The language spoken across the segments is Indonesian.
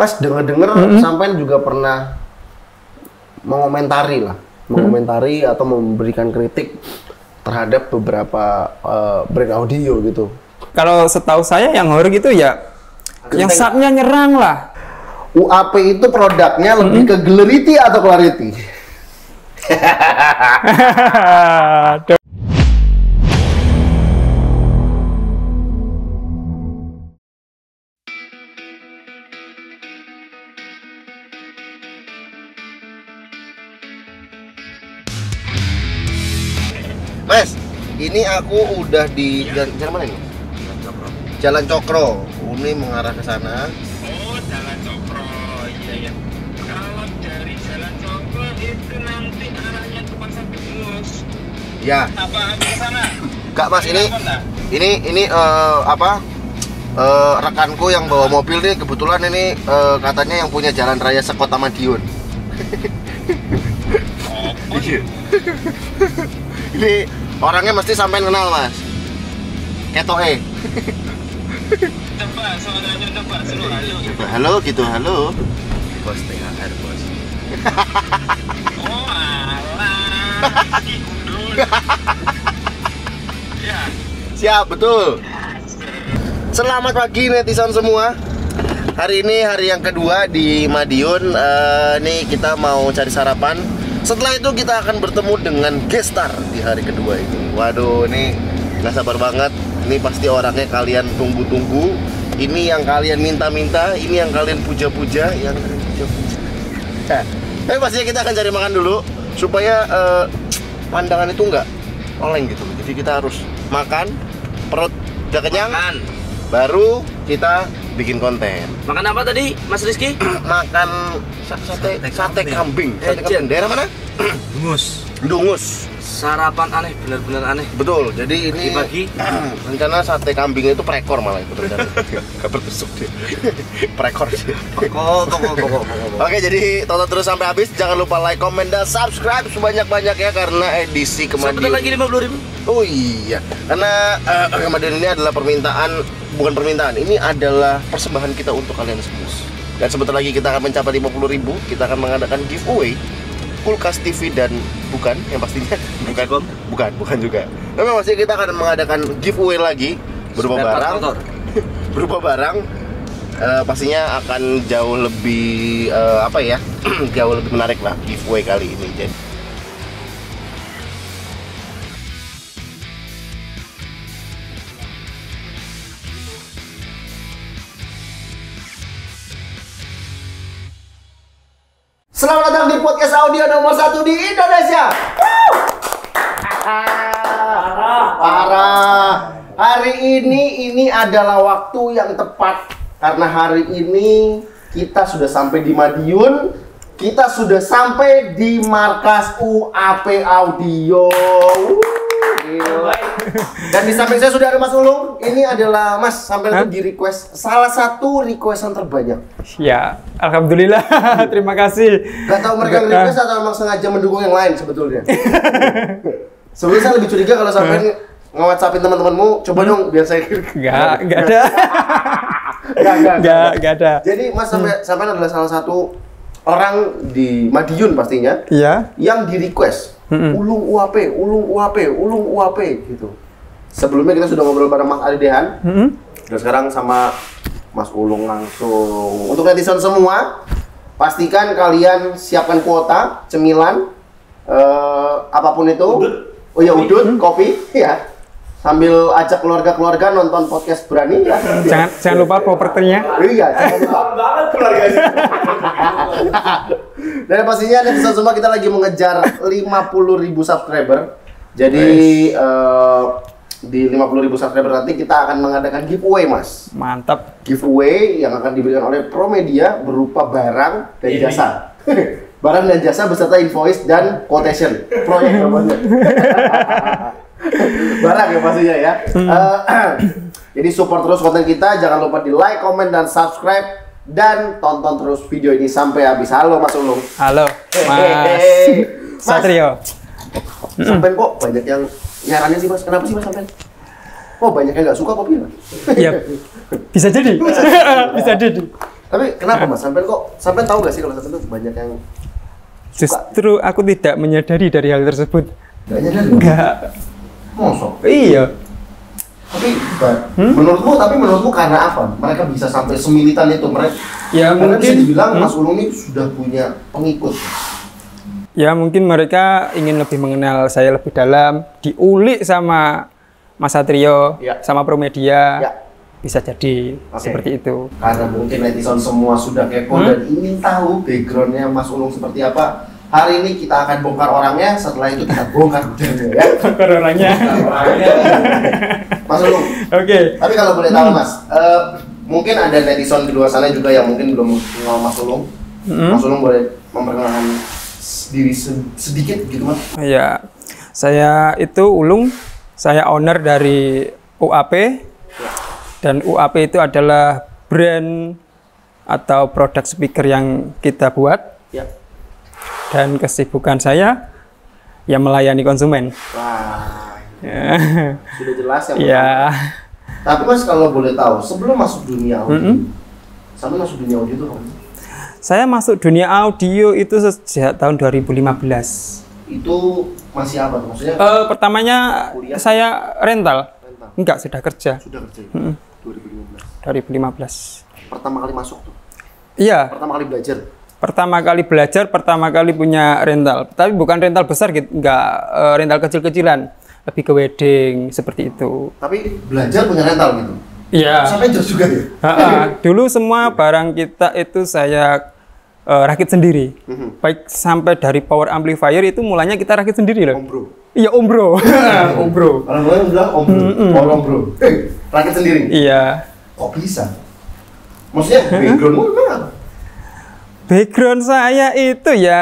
Mas denger-denger sampean juga pernah mengomentari atau memberikan kritik terhadap beberapa brand audio gitu. Kalau setahu saya yang horor gitu ya yang saatnya nyerang lah. UAP itu produknya lebih ke Clarity atau Clarity? Mas, ini aku udah di jalan mana ini? Jalan Cokro. Ini mengarah ke sana. Oh, Jalan Cokro. Iya. Kalau dari Jalan Cokro itu nanti arahnya ke Pasar Genus. Ya. Apa ke sana? Kak Mas, ini rekanku yang bawa mobil nih, kebetulan ini katanya yang punya jalan raya sekota Madiun. Oh, iya. Ini orangnya mesti sampean kenal, Mas. Ketoke. Coba, saudaranya coba, halo. Halo gitu, halo. Bos THR, bos. Oh, alah. Si Gundul. Ya. Siap, betul. Selamat pagi netizen semua. Hari ini hari yang kedua di Madiun. Nih kita mau cari sarapan. Setelah itu kita akan bertemu dengan gestar di hari kedua ini. Waduh, ini nggak sabar banget. Ini pasti orangnya kalian tunggu-tunggu. Ini yang kalian minta-minta. Ini yang kalian puja-puja. Tapi pastinya kita akan cari makan dulu supaya pandangan itu nggak oleng gitu. Jadi kita harus makan, perut udah kenyang, baru kita bikin konten. Makan apa tadi, Mas Rizky? Makan sate kambing. Sate kambing. Daerah mana? Dungus. Sarapan aneh, benar-benar aneh. Betul. Jadi ini pagi rencana sate kambing itu prekor malah itu rencana. Gak bertusuk dia. Prekor sih. Oke, jadi tonton terus sampai habis. Jangan lupa like, comment, dan subscribe sebanyak-banyak ya karena edisi kemarin. Sebentar lagi 50.000. Oh iya. Karena kemarin ini adalah bukan permintaan. Ini adalah persembahan kita untuk kalian semua. Dan sebentar lagi kita akan mencapai 50.000. Kita akan mengadakan giveaway kulkas TV dan bukan juga. Memang masih kita akan mengadakan giveaway lagi berupa barang. Pastinya akan jauh lebih jauh lebih menarik lah giveaway kali ini. Jadi selamat datang di podcast audio nomor 1 di Indonesia. Parah. Hari ini adalah waktu yang tepat karena hari ini kita sudah sampai di Madiun. Kita sudah sampai di markas UAP Audio. Dan di samping saya sudah ada Mas Ulung. Ini adalah Mas sampai itu di request salah satu requestan terbanyak. Ya, alhamdulillah. Terima kasih. Gak tahu mereka request atau memang sengaja mendukung yang lain sebetulnya. Sebelumnya saya lebih curiga kalau sampai nge-WhatsAppin teman-temanmu, coba dong biar saya. Gak ada. Jadi Mas sampai adalah salah satu orang di Madiun pastinya. Iya. Yang di request ulung UAP gitu. Sebelumnya kita sudah ngobrol bareng Mas Adidehan. Dan sekarang sama Mas Ulung langsung. Untuk netizen semua, pastikan kalian siapkan kuota, cemilan, apapun itu. Oh ya, udut, kopi, ya. Sambil ajak keluarga-keluarga nonton podcast Berani ya. Jangan lupa propertinya. Iya, jangan lupa. Banget keluarganya. Dan pastinya netizen semua kita lagi mengejar 50.000 subscriber. Jadi di 50.000 subscriber nanti kita akan mengadakan giveaway, Mas. Mantap. Giveaway yang akan diberikan oleh Promedia berupa barang dan jasa. Barang dan jasa beserta invoice dan quotation. Proyek namanya. Barang ya pastinya ya. Jadi support terus konten kita, jangan lupa di like, comment, dan subscribe. Dan tonton terus video ini sampai habis. Halo Mas Ulung. Halo Mas Satrio. Sampai kok banyak yang nyaranin sih Mas. Kenapa sih Mas sampai? Oh banyak yang nggak suka kopi Mas? Iya. Bisa jadi. Bisa jadi. Tapi kenapa Mas? Sampai tahu nggak sih kalau sampai itu banyak yang suka? Justru aku tidak menyadari dari hal tersebut. Nggak nyadar? Enggak. Mosok? Iya. Tapi menurutmu karena apa? Mereka bisa sampai semilitan itu? Ya karena mungkin bisa dibilang Mas Ulung ini sudah punya pengikut. Ya mungkin mereka ingin lebih mengenal saya lebih dalam, diulik sama Mas Satrio, Ya. sama Promedia. Ya. Bisa jadi seperti itu. Karena mungkin netizen semua sudah kepo dan ingin tahu backgroundnya Mas Ulung seperti apa. Hari ini kita akan bongkar orangnya, setelah itu kita bongkar gudangnya ya. Bongkar orangnya. Mas Ulung. Oke. Tapi kalau boleh tahu Mas, mungkin ada netizen di luar sana juga yang mungkin belum kenal Mas Ulung. Mas Ulung boleh memperkenalkan diri sedikit gitu Mas? Ya, saya itu Ulung, saya owner dari UAP. Dan UAP itu adalah brand atau produk speaker yang kita buat. Ya. Dan kesibukan saya ya melayani konsumen. Wah, Ya. sudah jelas ya. Ya. Tapi Mas kalau boleh tahu, sebelum masuk dunia audio, sampai masuk dunia audio itu kapan? Saya masuk dunia audio itu sejak tahun 2015. Itu masih apa tuh? Maksudnya Pertamanya kuliah? saya rental. Enggak, sudah kerja. Sudah kerja. 2015. 2015. Pertama kali masuk tuh. Iya. Pertama kali belajar. Pertama kali belajar, pertama kali punya rental. Tapi bukan rental besar gitu, enggak rental kecil-kecilan. Lebih ke wedding seperti itu. Tapi belajar punya rental gitu. Iya. Sampai jauh juga ya. Dulu semua barang kita itu saya rakit sendiri. Baik sampai dari power amplifier itu mulanya kita rakit sendiri loh. Om bro. Iya, Om Bro. Om Bro. Orang-orang bilang Om bro. Om bro. Rakit sendiri. Iya. Kok bisa? Maksudnya backgroundmu memang apa? Background saya itu ya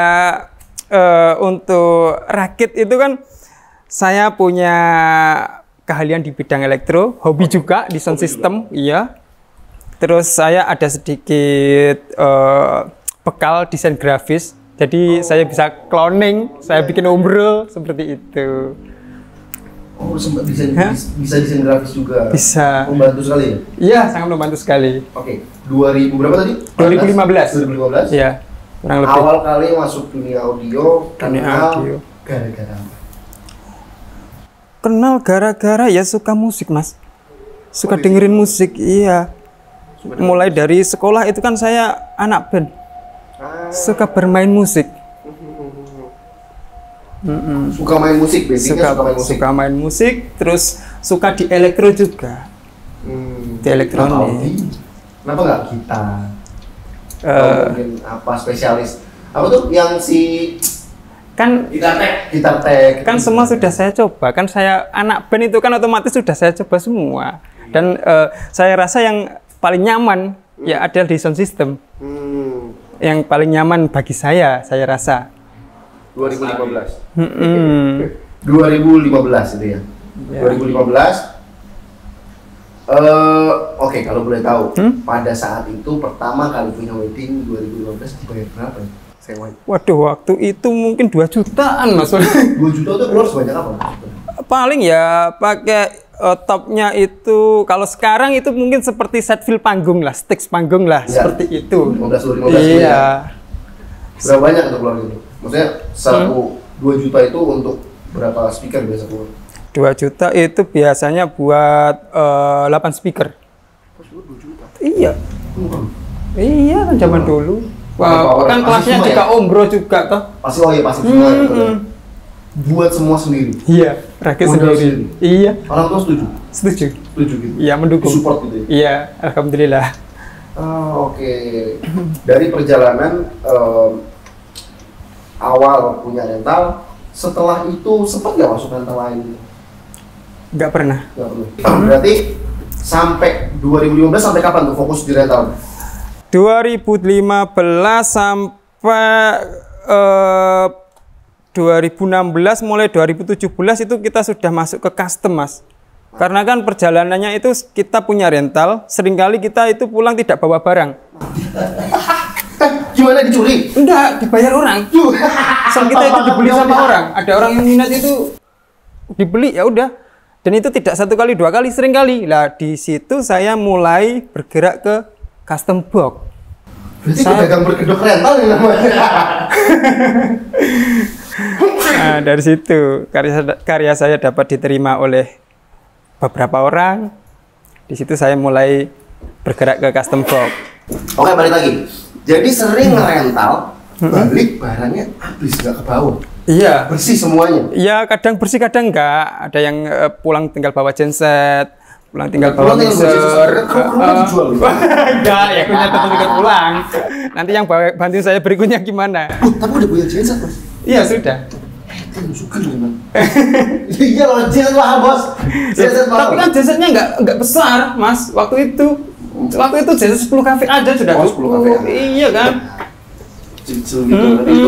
untuk rakit itu kan saya punya keahlian di bidang elektro, hobi juga di sound system, iya. Terus saya ada sedikit bekal desain grafis, jadi saya bisa cloning, saya bikin umbro seperti itu. Oh, sempat bisa desain grafis juga. Bisa. Membantu sekali ya? Iya, sangat membantu sekali. Oke, 2000 berapa tadi? 2015. 2015. Iya, kurang lebih. Awal kali masuk dunia audio, Audio. gara-gara apa? Kenal gara-gara ya suka musik, Mas. Suka dengerin musik, iya. Mulai dari sekolah itu kan saya anak band. Suka bermain musik. Suka main musik, basicnya suka main musik. Suka main musik, terus suka di elektro juga. Di elektronik. Kenapa nggak gitar? Atau mungkin apa spesialis? Apa tuh yang si Kan gitar tech? kan semua sudah saya coba. Kan saya anak band itu kan otomatis sudah saya coba semua. Dan saya rasa yang paling nyaman ya ada di sound system. Yang paling nyaman bagi saya rasa. 2015. 2015 itu ya. 2015. Oke, kalau boleh tahu, pada saat itu pertama kali punya wedding 2015 dibayar berapa ya? Sewa. Waduh, waktu itu mungkin 2 jutaan, Mas. 2 juta itu keluar sebanyak apa? Paling ya pakai topnya itu, kalau sekarang itu mungkin seperti set fill panggung lah, stage panggung lah, Ya. seperti itu. 15 Iya. Berapa banyak itu keluar gitu? Maksudnya 2 juta itu untuk berapa speaker biasa keluar? 2 juta itu biasanya buat 8 speaker. 2 juta? Iya. Iya kan zaman dulu. Wah, Kan kelasnya semua juga ya? ombro juga toh. Pasti pasti semua gitu ya. Buat semua sendiri. Iya, rakit Modal sendiri. sendiri. Iya, Orang tua setuju? setuju. Setuju gitu? Iya, mendukung. Support gitu ya? Iya, alhamdulillah. Oke. Dari perjalanan awal punya rental, setelah itu sempat nggak masuk rental lain? Nggak pernah. Nggak perlu. Berarti sampai 2015 sampai kapan tuh fokus di rental? 2015 sampai 2016, mulai 2017 itu kita sudah masuk ke custom, Mas. Karena kan perjalanannya itu kita punya rental, seringkali kita itu pulang tidak bawa barang. Gimana dicuri? Enggak, dibayar orang. Soal kita itu dibeli sama orang. Ada orang yang minat itu dibeli, ya udah. Dan itu tidak 1 kali, 2 kali, sering kali. Lah di situ saya mulai bergerak ke custom box. Berarti pedagang berkedok rental ya namanya. Nah, dari situ karya saya dapat diterima oleh beberapa orang. Di situ saya mulai bergerak ke custom box. Oke, balik lagi. Jadi sering ngerental, balik barangnya habis nggak ke bawah. Iya. Bersih semuanya. Iya, kadang bersih, kadang enggak. Ada yang pulang tinggal bawa genset, pulang tinggal bawa mixer. Dijual. Enggak, ya punya tetap tinggal pulang. Nanti yang bantuin saya berikutnya gimana? Tapi udah punya genset, Mas. Iya, sudah. Suka memang. Iya loh, genset mahal, Bos. Genset mahal. Tapi kan gensetnya enggak besar, Mas. Waktu itu genset 10 kafe aja sudah. Oh, 10 kafe. Iya kan? Cicil gitu. Itu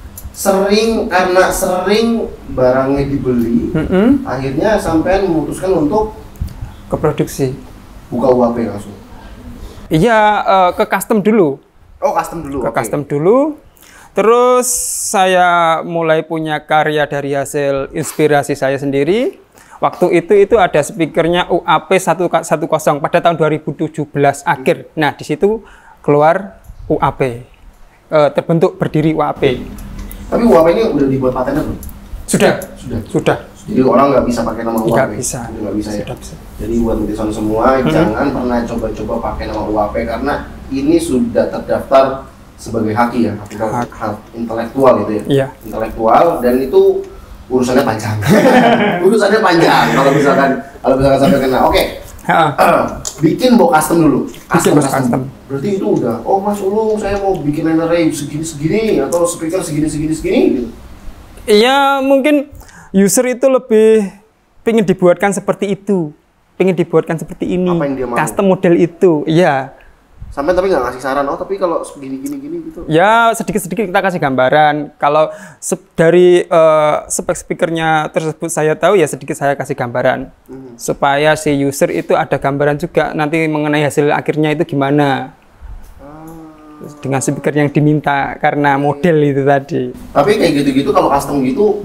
karena sering barangnya dibeli, akhirnya sampean memutuskan untuk ke produksi. Buka UAP langsung. Iya, ke custom dulu. Oh, custom dulu. Ke custom dulu. Terus saya mulai punya karya dari hasil inspirasi saya sendiri. Waktu itu ada speakernya UAP 110 pada tahun 2017 akhir. Nah, di situ keluar UAP. Terbentuk berdiri UAP. Tapi UAP ini udah dibuat patennya belum? Sudah. Jadi orang nggak bisa pakai nama UAP. Nggak bisa. Nggak bisa ya. Bisa. Jadi buat netizen semua jangan pernah coba-coba pakai nama UAP karena ini sudah terdaftar sebagai haki ya, hak intelektual gitu ya. Iya. Intelektual dan itu urusannya panjang. Urusannya panjang kalau misalkan sampai kena. Oke. Bikin box custom dulu. Custom. Berarti itu udah. Oh Mas Ulung, saya mau bikin array segini atau speaker segini gitu. Iya, mungkin user itu lebih pengen dibuatkan seperti itu, pengen dibuatkan seperti ini. Apa yang dia mau? Custom model itu, iya. Sampai tapi nggak ngasih saran. Oh tapi kalau gini gitu. Ya sedikit kita kasih gambaran. Kalau dari spek speakernya tersebut saya tahu ya sedikit saya kasih gambaran supaya si user itu ada gambaran juga nanti mengenai hasil akhirnya itu gimana dengan speaker yang diminta karena model itu tadi. Tapi kayak gitu kalau custom gitu,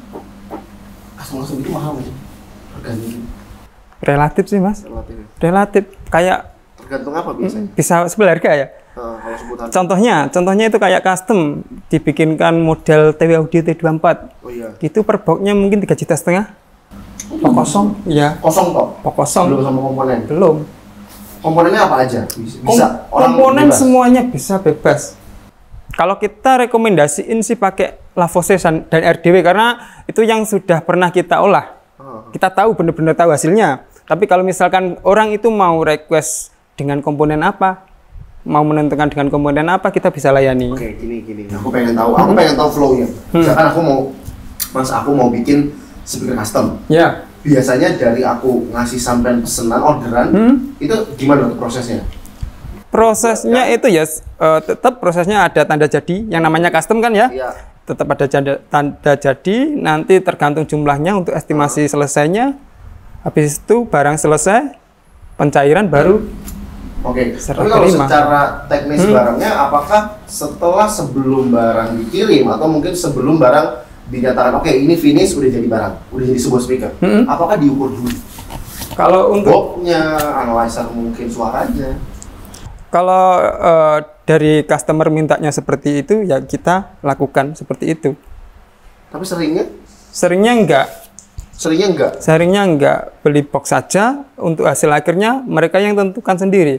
custom gitu mahal nggak sih? Harganya? Relatif sih Mas. Relatif kayak. Tergantung apa biasanya? Bisa sebelah harga ya. Kalau sebutan. Contohnya itu kayak custom dibikinkan model TW Audio T24. Oh iya. Itu per boxnya mungkin 3,5 juta. Pok kosong, ya. Kosong toh? Pok kosong. Belum sama komponen. Belum. Komponennya apa aja? Bisa. Komponen semuanya bisa bebas. Kalau kita rekomendasiin sih pakai Lavose dan RDW karena itu yang sudah pernah kita olah. Kita tahu benar-benar tahu hasilnya. Tapi kalau misalkan orang itu mau request dengan komponen apa, mau menentukan dengan komponen apa, kita bisa layani. Oke, gini. Aku pengen tahu flow-nya. Misalkan aku mau bikin speaker custom. Ya. Biasanya dari aku ngasih sampean pesanan orderan, itu gimana tuh prosesnya? Prosesnya itu ya tetap prosesnya ada tanda jadi yang namanya custom kan ya. Iya. Tetap ada tanda jadi, nanti tergantung jumlahnya untuk estimasi selesainya. Habis itu barang selesai, pencairan baru. Oke, tapi kalau secara teknis barangnya, apakah sebelum barang dikirim atau mungkin sebelum barang dinyatakan oke, ini finish udah jadi barang, udah jadi sebuah speaker, apakah diukur dulu? Kalau untuk boxnya, analyzer mungkin suaranya. Kalau dari customer mintanya seperti itu, ya kita lakukan seperti itu. Tapi seringnya? Seringnya enggak. Seringnya enggak, beli box saja, untuk hasil akhirnya mereka yang tentukan sendiri.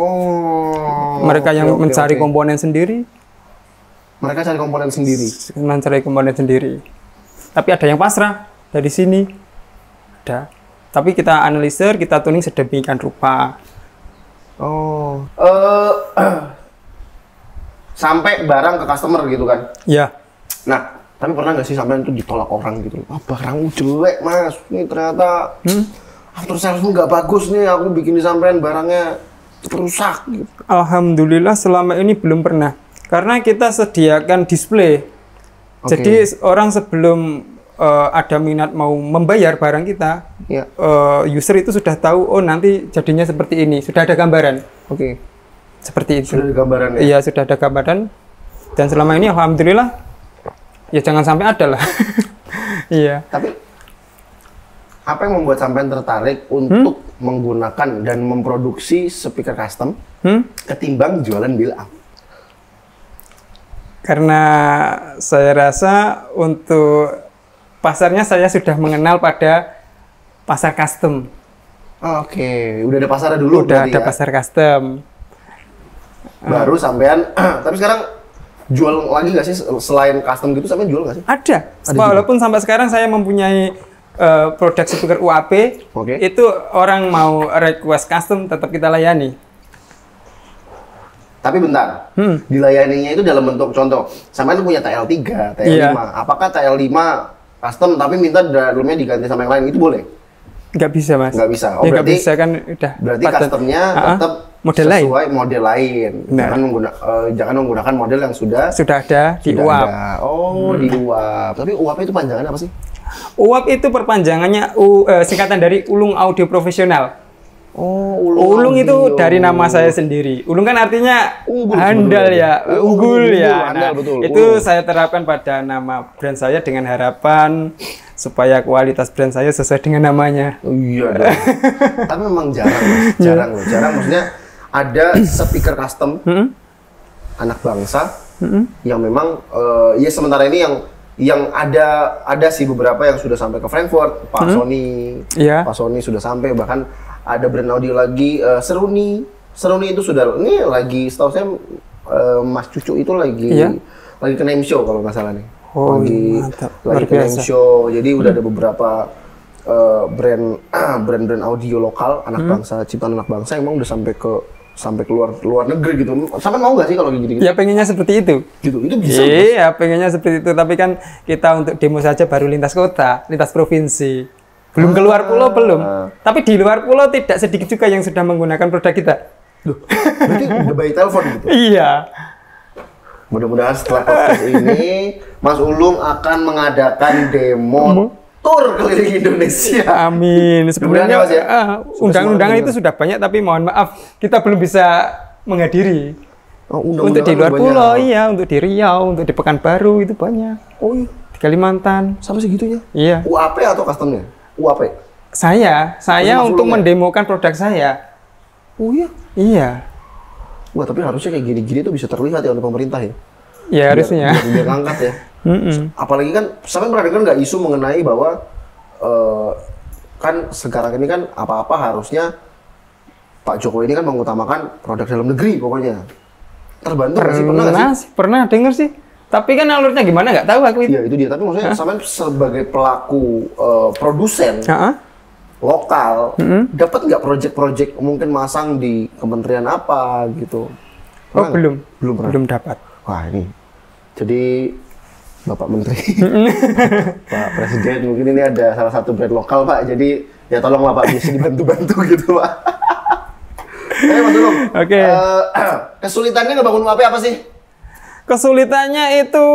Oh. Mereka yang mencari komponen sendiri. Mereka cari komponen sendiri. Mencari komponen sendiri. Tapi ada yang pasrah dari sini. Ada. Tapi kita analisir, kita tuning sedemikian rupa. Oh. Sampai barang ke customer gitu kan? Ya. Nah, tapi pernah nggak sih sampean itu ditolak orang gitu? Barangmu jelek Mas, ini ternyata after salesmu nggak bagus nih, aku bikin di sampean barangnya rusak gitu. Alhamdulillah selama ini belum pernah, karena kita sediakan display. Jadi orang sebelum ada minat mau membayar barang kita, user itu sudah tahu, oh nanti jadinya seperti ini, sudah ada gambaran. Seperti itu. Sudah ada gambaran ya? Iya, sudah ada gambaran. Dan selama ini alhamdulillah ya jangan sampai ada lah. Iya. Tapi apa yang membuat sampean tertarik untuk menggunakan dan memproduksi speaker custom ketimbang jualan bill up? Karena saya rasa untuk pasarnya saya sudah mengenal pada pasar custom. Oke, udah ada pasarnya dulu Udah berarti ada ya? pasar custom. Baru sampean, tapi sekarang jual lagi nggak sih selain custom gitu sampean jual nggak sih? Ada. Walaupun sampai sekarang saya mempunyai produk speaker UAP, Oke. itu orang mau request custom tetap kita layani. Tapi bentar, dilayaninya itu dalam bentuk contoh, sampean punya TL3, TL5, Iya. apakah TL5 custom tapi minta dalamnya diganti sama yang lain, itu boleh? Nggak bisa, Mas. Nggak bisa. Oh, Ya, nggak berarti- bisa kan udah. Berarti paten. customnya Ah, tetap model lain. sesuai model lain. Nah. Jangan menggunakan model yang sudah Sudah ada di sudah UAP. ada. Oh, di UAP. Tapi UAP itu panjangannya apa sih? UAP itu perpanjangannya singkatan dari Ulung Audio Profesional. Oh, Ulung itu audio. dari nama saya sendiri. Ulung kan artinya Unggul handal sebetulnya. ya, Oh, unggul unggul, ya. handal, Nah, betul. itu Ulung. saya terapkan pada nama brand saya dengan harapan supaya kualitas brand saya sesuai dengan namanya. Oh, iya dong. Tapi memang jarang, Mas. Jarang loh. Jarang maksudnya ada speaker custom anak bangsa yang memang ya sementara ini yang ada sih beberapa yang sudah sampai ke Frankfurt, Pak Sony, Iya. Pak Sony sudah sampai, bahkan ada brand audio lagi Seruni itu sudah ini lagi setahu saya Mas Cucu itu lagi Iya. lagi ke name show kalau nggak salah nih. Oh, lagi mantap. lagi Luar ke name biasa. show. Jadi udah ada beberapa brand audio lokal anak bangsa, ciptaan anak bangsa yang emang udah sampai luar negeri gitu. Sampai mau nggak sih kalau kayak gitu? Ya pengennya seperti itu. Gitu. Itu bisa. Iya, pengennya seperti itu. Tapi kan kita untuk demo saja baru lintas kota, lintas provinsi. Belum keluar pulau belum. Tapi di luar pulau tidak sedikit juga yang sudah menggunakan produk kita. Loh, berarti udah by telepon gitu. Iya. Mudah-mudahan setelah podcast ini Mas Ulung akan mengadakan demo tour keliling Indonesia. Amin. Sebenarnya Mudah-mudahan, Mas, ya? undang-undangan Sudah itu sudah banyak, tapi mohon maaf kita belum bisa menghadiri. Oh, Untuk di luar banyak. pulau, iya, untuk di Riau, untuk di Pekanbaru itu banyak. Oh iya, Di Kalimantan, sampai segitunya. iya. UAP atau customnya? UAP. Saya Mas untuk Ulung ya? mendemokan produk saya. Oh iya. Iya. Wah, tapi harusnya kayak gini-gini tuh bisa terlihat ya oleh pemerintah ya. Ya harusnya. Biar ngangkat ya. Mm-mm. Apalagi kan, sampai pernah dengar nggak isu mengenai bahwa kan sekarang ini kan apa-apa harusnya Pak Jokowi ini kan mengutamakan produk dalam negeri pokoknya. Terbantu nggak sih? Pernah nggak sih? Pernah denger sih. Tapi kan alurnya gimana nggak tahu aku itu. Iya itu dia. Tapi maksudnya sampai sebagai pelaku produsen Heeh. lokal, dapat nggak project-project mungkin masang di kementerian apa gitu? Oh Pernah nggak? belum. Belum pernah. Belum dapat. Wah ini, jadi Bapak Menteri, Pak Presiden mungkin ini ada salah satu brand lokal Pak, jadi ya tolonglah Pak bisa dibantu-bantu gitu Pak. Mas Ulung, Oke. kesulitannya ngebangun UAP apa sih? Kesulitannya itu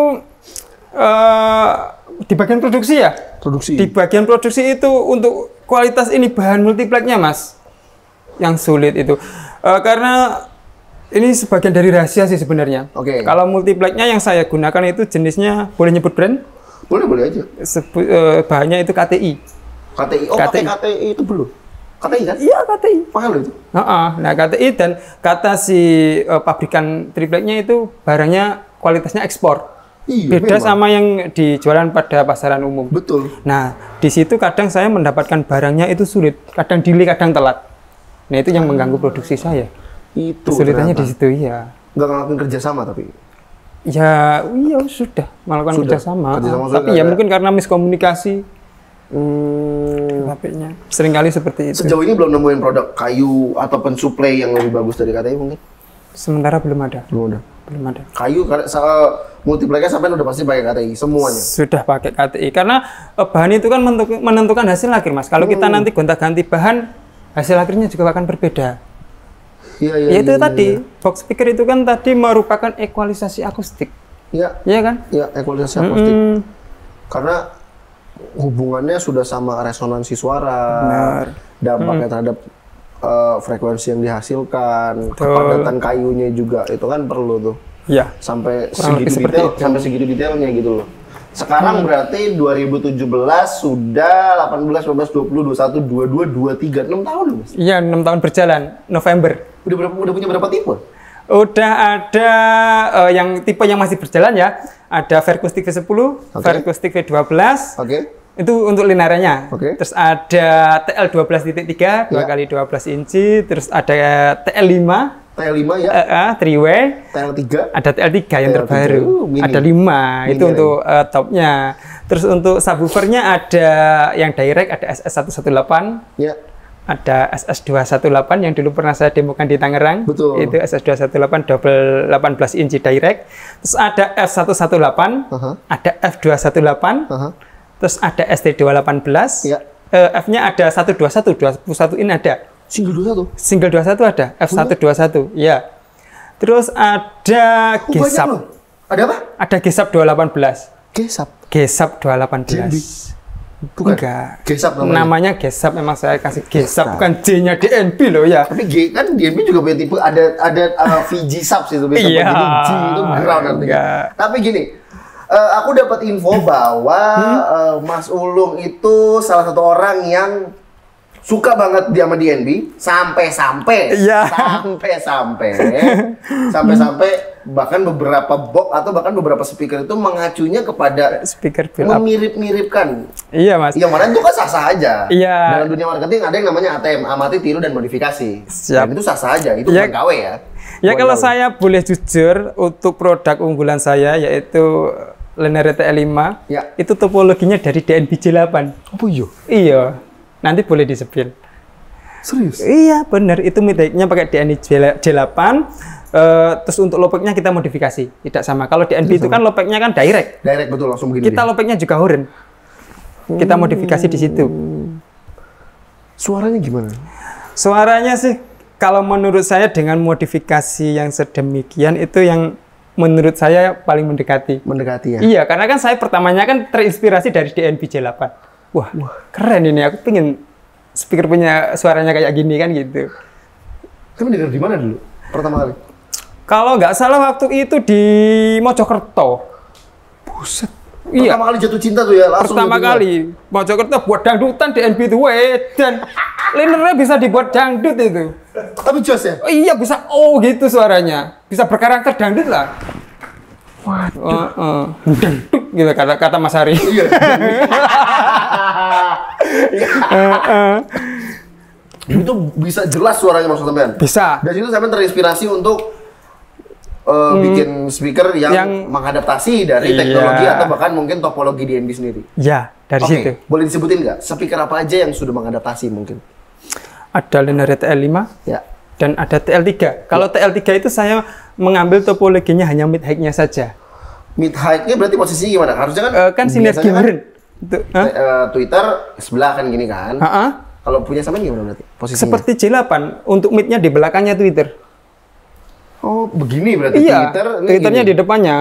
di bagian produksi ya. Produksi. Di bagian produksi itu untuk kualitas ini bahan multipleknya Mas, yang sulit itu. Karena ini sebagian dari rahasia sih sebenarnya. Oke. Kalau multipleknya yang saya gunakan itu jenisnya, boleh nyebut brand? Boleh aja. Bahannya itu KTI. KTI, oh pakai KTI itu belum? KTI kan? Iya KTI. Mahal loh itu. Nah KTI dan kata si pabrikan tripleknya itu barangnya kualitasnya ekspor. Iya, Beda memang. sama yang dijualan pada pasaran umum. Betul. Nah, di situ kadang saya mendapatkan barangnya itu sulit, kadang delay, kadang telat. Nah, itu yang mengganggu produksi saya. Itu Kesulitannya di ternyata. situ ya. Nggak ngelakuin kerjasama tapi. Ya, iya sudah melakukan Sudah. kerjasama. Kerjasama sudah Tapi ya ada. mungkin karena miskomunikasi. Tapi-nya seringkali seperti itu. Sejauh ini belum nemuin produk kayu ataupun suplai yang lebih bagus dari KTI mungkin? Sementara belum ada. Belum ada. Belum ada. Kayu, multipleknya sampai udah pasti pakai KTI semuanya. Sudah pakai KTI karena bahan itu kan menentukan hasil akhir Mas. Kalau kita nanti gonta-ganti bahan, hasil akhirnya juga akan berbeda. Iya. Ya itu tadi box speaker itu kan tadi merupakan ekualisasi akustik, Iya, iya kan? iya ekualisasi akustik. Karena hubungannya sudah sama resonansi suara, Benar. dampaknya terhadap frekuensi yang dihasilkan, kepadatan kayunya juga itu kan perlu tuh. Iya. Sampai Kurang lebih segitu seperti detail, itu. sampai segitu detailnya gitu loh. Sekarang berarti 2017 sudah 18, 19, 20, 21, 22, 23, 6 tahun loh Mas. Iya, 6 tahun berjalan, November. Udah punya berapa tipe? Udah ada yang tipe yang masih berjalan ya. Ada Vercoustic V10, Vercoustic V12. Itu untuk linearnya. Terus ada TL12.3 2x12 inci. Terus ada TL5. TL5 ya. 3-way. TL3. Ada TL3 yang terbaru. Ada 5. Itu untuk topnya. Terus untuk subwoofernya ada yang direct, ada SS118. Ya. Ada SS218 yang dulu pernah saya demokan di Tangerang. Betul. Itu SS218 double 18 inci direct. Terus ada F118, ada F218, terus ada ST218. Ya. F-nya ada 121, 21 in ada. Single 21? Single 21 ada, F121, ya. Terus ada Gesap. Ada apa? Ada Gesap 218. Gesap 218. Bukan. Enggak. Gesap namanya Gesap, memang saya kasih Gesap, bukan J-nya DNB loh ya. Tapi G kan DNB juga punya tipe, ada VG Sub sih itu biasa. Iya. G itu ground artinya. Tapi gini, aku dapat info bahwa Mas Ulung itu salah satu orang yang suka banget dia sama DNB sampai bahkan beberapa box atau bahkan beberapa speaker itu mengacunya kepada speaker memirip-miripkan. Iya mas. Yang mana itu kan sah-sah aja. Iya. Dalam dunia marketing ada yang namanya ATM, amati, tiru, dan modifikasi. Siap. Dan itu sah-sah aja. Itu bukan KW ya. Ya kalau saya boleh jujur untuk produk unggulan saya yaitu Lenere TL5 itu topologinya dari DNB J8. Apa iya? Iya. Nanti boleh disepil. Serius? Iya benar, itu mid-nya pakai DNB J8. Terus untuk lopeknya kita modifikasi, tidak sama. Kalau DNB itu kan lopeknya kan direct. Direct betul, langsung begini. Kita lopeknya juga Horen. Kita modifikasi di situ. Suaranya gimana? Suaranya sih kalau menurut saya dengan modifikasi yang sedemikian itu yang menurut saya paling mendekati. Mendekati ya? Iya, karena kan saya pertamanya kan terinspirasi dari DNB J8. Wah, keren ini. Aku pengen speaker punya suaranya kayak gini kan gitu. Kamu dengar di mana dulu pertama kali? Kalau nggak salah waktu itu di Mojokerto. Buset. Iya. Pertama kali jatuh cinta tuh ya langsung. Pertama kali Mojokerto buat dangdutan DNB itu dan linernya bisa dibuat dangdut itu. Tapi jos ya? Oh, iya bisa. Oh gitu suaranya. Bisa berkarakter dangdut lah. Waduh. Dangdut gitu kata Mas Hari. Iya. Itu bisa jelas suaranya maksud sampean? Bisa. Dari situ sampean terinspirasi untuk bikin speaker yang mengadaptasi dari teknologi atau bahkan mungkin topologi DNB sendiri. Ya, dari situ. Boleh disebutin nggak speaker apa aja yang sudah mengadaptasi mungkin? Ada Lenere TL5 dan ada TL3. Kalau TL3 itu saya mengambil topologinya hanya mid high-nya saja. Mid high-nya berarti posisinya gimana? Harusnya kan sinergi Horen. Twitter sebelah kan gini kan? Kalau punya sampean gimana berarti posisinya? Seperti J8, untuk mid-nya di belakangnya Twitter. Oh, begini berarti Twitternya di depannya.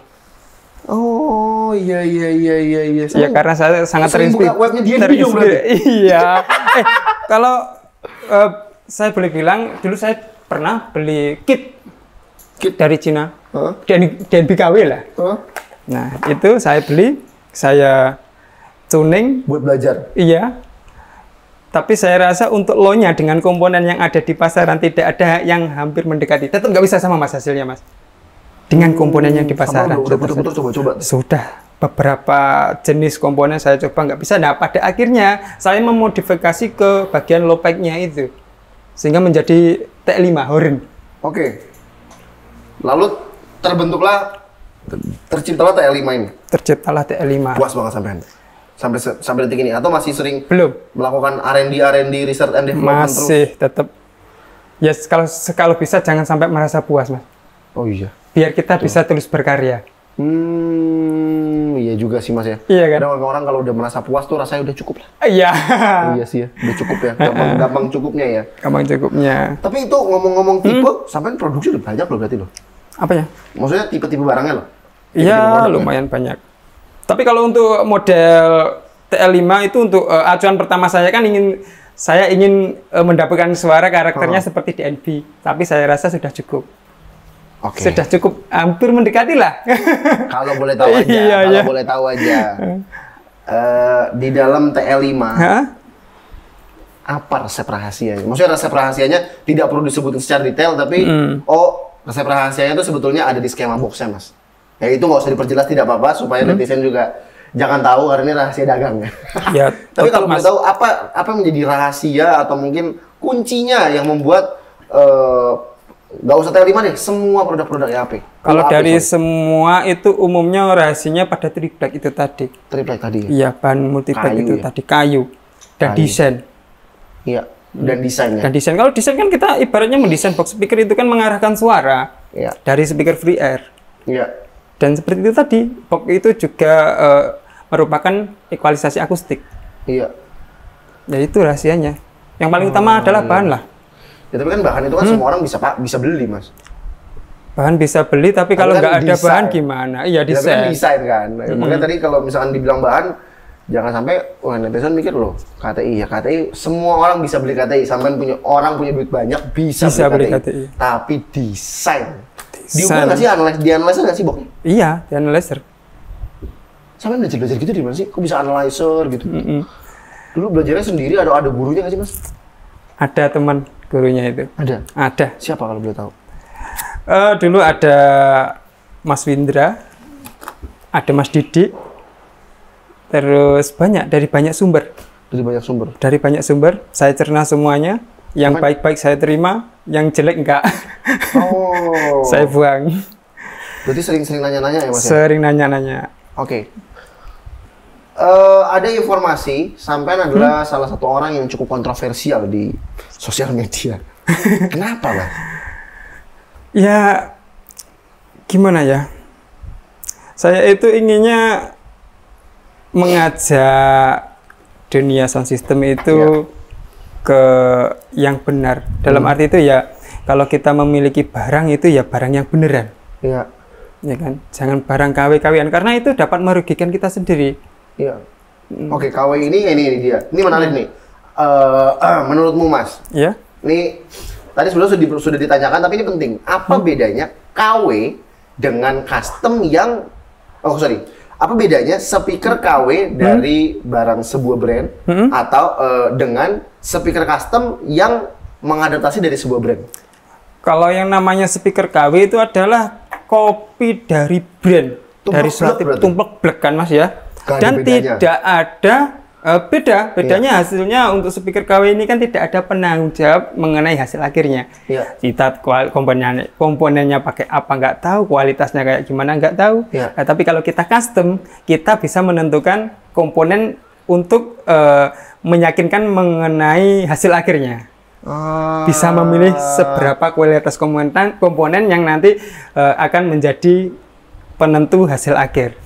Oh, iya. Ya karena saya sangat terinspirasi. Webnya dia berarti. Iya. Kalau saya boleh bilang, dulu saya pernah beli kit dari Cina. DNB KW lah. Nah, itu saya beli, saya tuning buat belajar. Iya. Tapi saya rasa untuk low-nya dengan komponen yang ada di pasaran tidak ada yang hampir mendekati. Tetap nggak bisa sama mas hasilnya mas. Dengan komponen yang di pasaran. Betul-betul coba-coba. Sudah beberapa jenis komponen saya coba nggak bisa. Nah pada akhirnya saya memodifikasi ke bagian low pack-nya itu. Sehingga menjadi T5 Horen. Oke. Lalu terciptalah TL5 ini. Terciptalah TL5. Puas banget sampai detik ini atau masih sering melakukan R&D research and development masih terus? Tetap. Ya kalau bisa jangan sampai merasa puas mas. Oh iya. Biar kita bisa terus berkarya. Iya juga sih mas ya. Iya kan. Ada orang kalau udah merasa puas tuh rasanya udah cukup lah. Iya. Iya sih ya. Udah cukup ya. Gampang cukupnya ya. Gampang cukupnya. Tapi itu ngomong-ngomong tipe, sampai produksi udah banyak loh berarti loh. Apanya? Maksudnya tipe-tipe barangnya loh. Iya lumayan banyak. Tapi kalau untuk model TL5 itu untuk acuan pertama saya kan saya ingin mendapatkan suara karakternya seperti DNB. Tapi saya rasa sudah cukup. Sudah cukup, hampir mendekati lah. Kalau boleh tahu aja, boleh tahu aja. Di dalam TL5, apa resep rahasianya? Maksudnya resep rahasianya tidak perlu disebutin secara detail, tapi Resep rahasianya itu sebetulnya ada di skema boxnya, Mas. Ya itu nggak usah diperjelas, tidak apa-apa, supaya netizen juga jangan tahu karena ini rahasia dagang ya. Ya, Tapi kalau boleh tahu apa menjadi rahasia atau mungkin kuncinya yang membuat nggak usah TL5 deh, semua produk-produk EAP. Kalau dari semua itu umumnya rahasianya pada triplek itu tadi. Triplek tadi. Iya, bahan multiplek Kayu itu ya? tadi, kayu dan desain. Iya. Dan desainnya. Dan desain, kalau desain kan kita ibaratnya mendesain box speaker itu kan mengarahkan suara Iya. dari speaker free air. Iya. Dan seperti itu tadi, box itu juga merupakan ekualisasi akustik. Iya. Ya itu rahasianya. Yang paling utama adalah bahan lah. Ya, tapi kan bahan itu kan semua orang bisa beli, Mas. Bahan bisa beli, tapi kalau kan nggak ada desain. bahan gimana? Iya, Ya, tapi kan desain. desain kan. Makanya tadi kalau misalkan dibilang bahan, jangan sampai wah netizen mikir loh, KTI ya KTI, semua orang bisa beli KTI, sampai orang punya duit banyak bisa beli KTI. Tapi desain. Diukur nggak sih, di analyzer nggak sih, Bok? Iya, di analyzer. Sampai belajar gitu di mana sih? Kok bisa analyzer gitu? Dulu belajarnya sendiri, ada gurunya nggak sih, Mas? Ada teman gurunya itu. Ada. Ada. Siapa kalau boleh tahu? Dulu ada Mas Windra, ada Mas Didi, terus dari banyak sumber. Dari banyak sumber. Dari banyak sumber, saya cerna semuanya. Yang baik-baik saya terima, yang jelek enggak. Oh. Saya buang. Berarti sering-sering nanya-nanya ya, Mas? Ya? Sering nanya-nanya. Oke. Ada informasi, sampean adalah salah satu orang yang cukup kontroversial di sosial media. Kenapa, Mas? Ya, gimana ya? Saya itu inginnya mengajak dunia sound system itu ke yang benar. Dalam arti itu ya, kalau kita memiliki barang itu ya barang yang beneran. Iya. Ya kan? Jangan barang KW-KW-an, karena itu dapat merugikan kita sendiri. Iya. Oke, KW ini dia. Ini menarik nih. Menurutmu, Mas? Ya. Ini tadi sebelumnya sudah ditanyakan, tapi ini penting. Apa bedanya KW dengan custom yang apa bedanya speaker KW dari barang sebuah brand atau dengan speaker custom yang mengadaptasi dari sebuah brand? Kalau yang namanya speaker KW itu adalah kopi dari brand, dari suatu tumplek blek kan, Mas ya. Dan tidak ada bedanya hasilnya untuk speaker KW ini kan tidak ada penanggung jawab mengenai hasil akhirnya. Iya. Kita komponennya pakai apa nggak tahu, kualitasnya kayak gimana nggak tahu. Iya. Nah, tapi kalau kita custom, kita bisa menentukan komponen untuk meyakinkan mengenai hasil akhirnya. Bisa memilih seberapa kualitas komponen yang nanti akan menjadi penentu hasil akhir.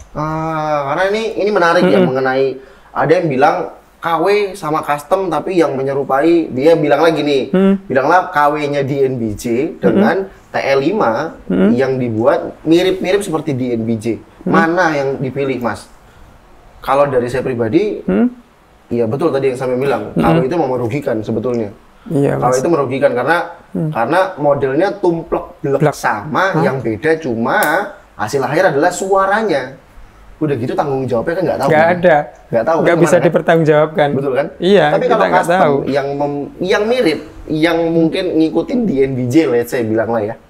Karena ini menarik ya, mengenai ada yang bilang KW sama custom tapi yang menyerupai, dia bilang lagi nih, bilanglah KW-nya DNBJ dengan TL5 yang dibuat mirip-mirip seperti DNBJ. Mana yang dipilih, Mas? Kalau dari saya pribadi, iya betul tadi yang saya bilang, KW itu merugikan sebetulnya. Iya, KW itu merugikan karena modelnya tumplek blek sama, yang beda cuma hasil akhir adalah suaranya. Udah gitu tanggung jawabnya kan nggak tahu. Nggak tahu. Nggak bisa dipertanggungjawabkan. Betul kan? Iya. Tapi kalau kita custom tahu. yang mirip, yang mungkin ngikutin DNBJ, let's say bilang lah ya.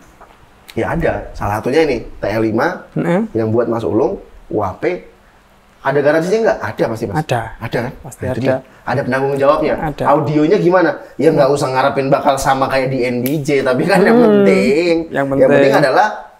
Ya ada. Salah satunya ini TL5 yang buat Mas Ulung, UAP. Ada garansinya nggak? Ada pasti, Mas. Ada. Ada kan? Pasti nah, ada. Ada penanggung jawabnya. Ada. Audionya gimana? Ya nggak usah ngarepin bakal sama kayak DNBJ, tapi kan yang penting adalah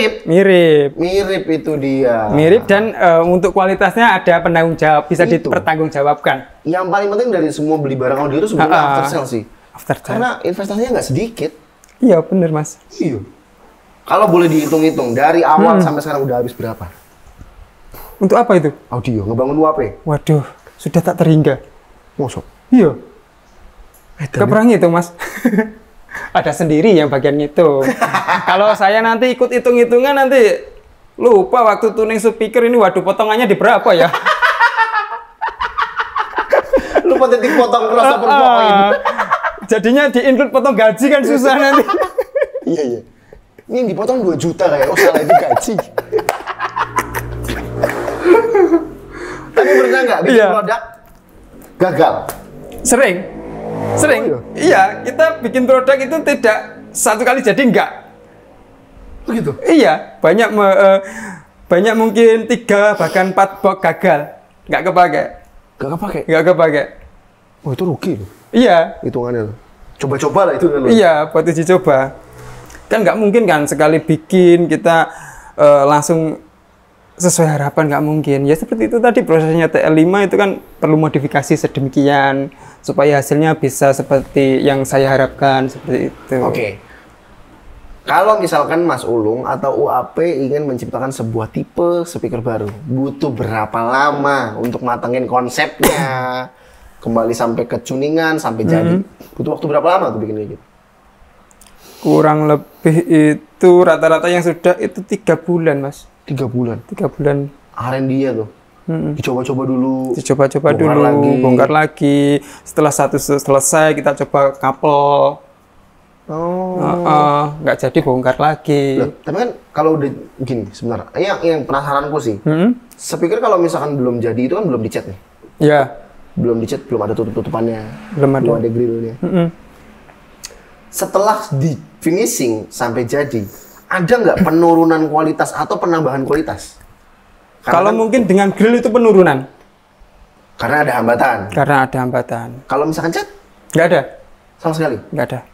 mirip itu dia. Mirip dan untuk kualitasnya ada penanggung jawab, bisa dipertanggungjawabkan. Yang paling penting dari semua beli barang audio itu sebenarnya after sale sih. After sale. Karena investasinya nggak sedikit. Iya bener, Mas. Iya. Kalau boleh dihitung-hitung dari awal sampai sekarang udah habis berapa? Untuk apa itu? Audio, ngebangun UAP. Waduh, sudah tak terhingga. Mosok. Iya. Keperang itu, Mas. Ada sendiri yang bagian itu. Kalau saya nanti ikut hitung-hitungan nanti lupa waktu tuning speaker ini, waduh potongannya di berapa ya? Lupa titik potong kerasa berpoin. Jadinya di-include potong gaji kan susah nanti. Iya. Ini yang dipotong 2 juta kayak, oh salah itu gaji. Tapi pernah nggak bikin produk gagal? Sering. Oh, Iya, kita bikin produk itu tidak satu kali jadi enggak. Begitu? Iya, banyak mungkin 3 bahkan 4 box gagal, nggak kepake. Nggak kepake. Oh itu rugi loh. Iya. Hitungannya loh. Coba-coba lah itu kan. Iya, buat uji coba. Kan nggak mungkin kan sekali bikin kita langsung sesuai harapan, nggak mungkin. Ya seperti itu tadi prosesnya TL5 itu kan perlu modifikasi sedemikian supaya hasilnya bisa seperti yang saya harapkan, seperti itu. Oke. Kalau misalkan Mas Ulung atau UAP ingin menciptakan sebuah tipe speaker baru, butuh berapa lama untuk matengin konsepnya, kembali sampai ke tuningan, sampai jadi? Butuh waktu berapa lama tuh bikinnya gitu? Kurang lebih itu rata-rata yang sudah itu 3 bulan, Mas. 3 bulan? 3 bulan. R&D ya tuh? Dicoba-coba dulu. Dicoba-coba dulu, bongkar lagi. Setelah satu selesai, kita coba couple. Nggak jadi bongkar lagi. Loh, tapi kan kalau udah gini sebenarnya, yang penasaranku sih, speaker kalau misalkan belum jadi itu kan belum dicat nih. Ya. Belum dicat, belum ada tutup-tutupannya, belum ada grillnya. Setelah di finishing sampai jadi, ada nggak penurunan kualitas atau penambahan kualitas? Kalau kan, mungkin dengan grill itu penurunan. Karena ada hambatan. Karena ada hambatan. Kalau misalkan cat? Nggak ada. Sama sekali? Nggak ada.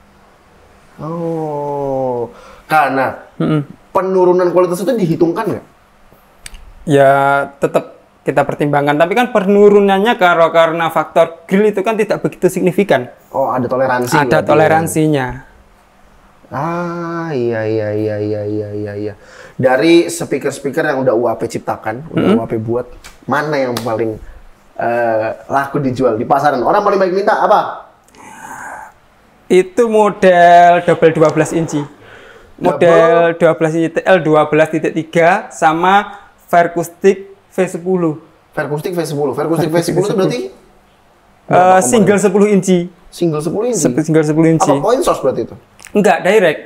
Oh, karena penurunan kualitas itu dihitungkan nggak? Ya tetap kita pertimbangkan, tapi kan penurunannya karena faktor grill itu kan tidak begitu signifikan. Oh, ada toleransi. Ada toleransinya. Iya. Dari speaker-speaker yang udah UAP ciptakan, udah UAP buat, mana yang paling laku dijual di pasaran? Orang paling baik minta apa? Itu model double 12 inci. Model 12 inci TL 12.3 sama Faircoustic V10. Faircoustic V10. Faircoustic V10 itu berarti single 10 inci. Single 10 inci. Single 10 inci. Apa point source berarti itu? Enggak, direct.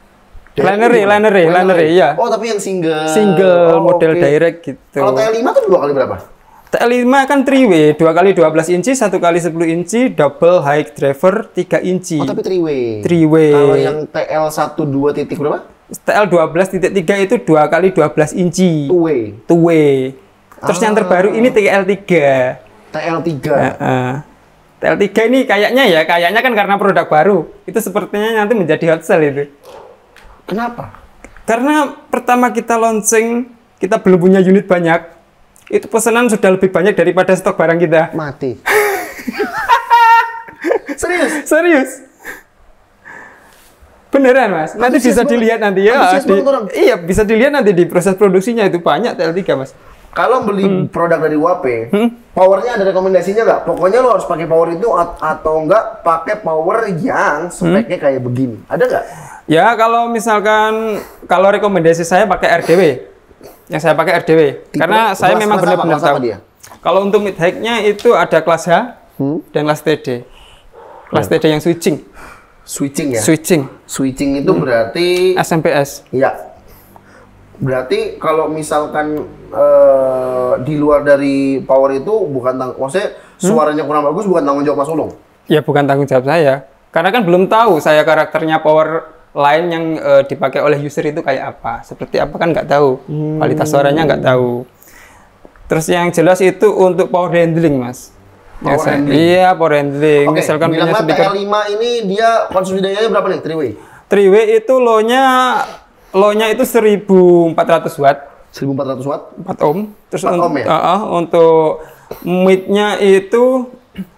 Linear, ya. Oh, tapi yang single. Single model direct gitu. Kalau TL5 tuh 2 kali berapa? TL5 kan 3-way, 2 kali 12 inci, 1 kali 10 inci, double high driver 3 inci. Oh, tapi 3-way. 3-way. Kalau yang TL12 titik berapa? TL 12.3 itu 2 kali 12 inci. 2-way. 2-way. Terus yang terbaru ini TL3. TL3. TL3 ini kayaknya kan karena produk baru. Itu sepertinya nanti menjadi hot sell itu. Kenapa? Karena pertama kita launching, kita belum punya unit banyak. Itu pesanan sudah lebih banyak daripada stok barang kita. Mati. Serius? Beneran, Mas. Nanti bisa dilihat nanti ya. Iya, bisa dilihat nanti di proses produksinya itu banyak TL3, Mas. Kalau beli produk dari UAP, powernya ada rekomendasinya nggak? Pokoknya lo harus pakai power itu atau enggak pakai power yang speknya kayak begini. Ada nggak? Ya, kalau misalkan kalau rekomendasi saya pakai RDW. Yang saya pakai RDW. Karena saya memang benar-benar tahu. Kalau untuk mid high-nya itu ada kelas H dan kelas TD. Kelas TD yang switching. Switching ya? Switching itu berarti SMPS. Iya. Berarti kalau misalkan di luar dari power itu bukan maksudnya suaranya kurang bagus bukan tanggung jawab Mas Ulung? Ya bukan tanggung jawab saya. Karena kan belum tahu saya karakternya power line yang dipakai oleh user itu kayak apa. Seperti apa kan nggak tahu. Kualitas suaranya nggak tahu. Terus yang jelas itu untuk power handling, Mas. Power handling? Iya, power handling. Oke, misalkan punya speaker TL5 ini dia konsumsi dayanya berapa nih? 3-way? 3-way itu low-nya itu 1400 watt. 1400 watt? 4 ohm. Terus 4 ohm ya? Untuk mid-nya itu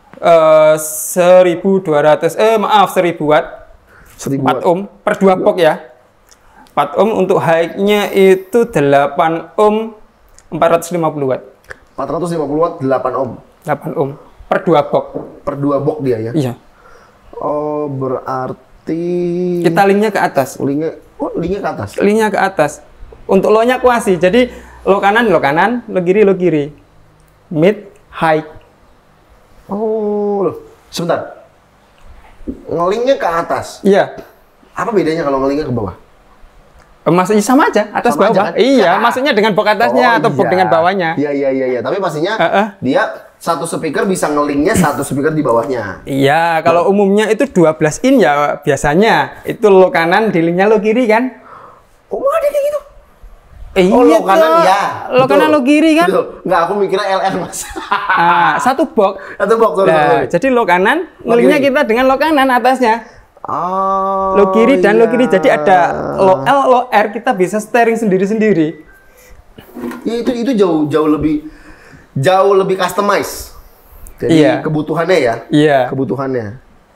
1000 watt. 4 ohm per 2 box ya. 4 ohm untuk high-nya itu 8 ohm 450 watt. 450 watt 8 ohm. 8 ohm per 2 box. Per 2 box dia ya? Iya. Oh, berarti kita linknya ke atas. Linknya ke atas. Linknya ke atas. Untuk low-nya kuasi. Jadi low kanan, low kiri. Mid, high. Oh, loh. Sebentar. Ngelingnya ke atas. Iya. Apa bedanya kalau ngelingnya ke bawah? Maksudnya sama aja, atas sama bawah. Aja, kan? Iya, maksudnya dengan box atasnya atau box dengan bawahnya. Iya. Tapi pastinya dia satu speaker bisa ngelingnya satu speaker di bawahnya. Iya, kalau umumnya itu 12 in ya biasanya. Itu lo kanan, di linknya lo kiri kan? Oh, ada kayak gitu. Iya, lo kanan ya. Lo kanan lo kiri kan? Betul. Nggak, aku mikirnya LR Mas. Satu box. Satu box. Nah, jadi lo kanan, ngelingnya kita dengan lo kanan atasnya. Oh. Lo kiri dan iya. lo kiri. Jadi ada lo L, lo R, kita bisa steering sendiri-sendiri. Ya, itu jauh lebih customize. Jadi Iya. kebutuhannya ya. Iya. Kebutuhannya.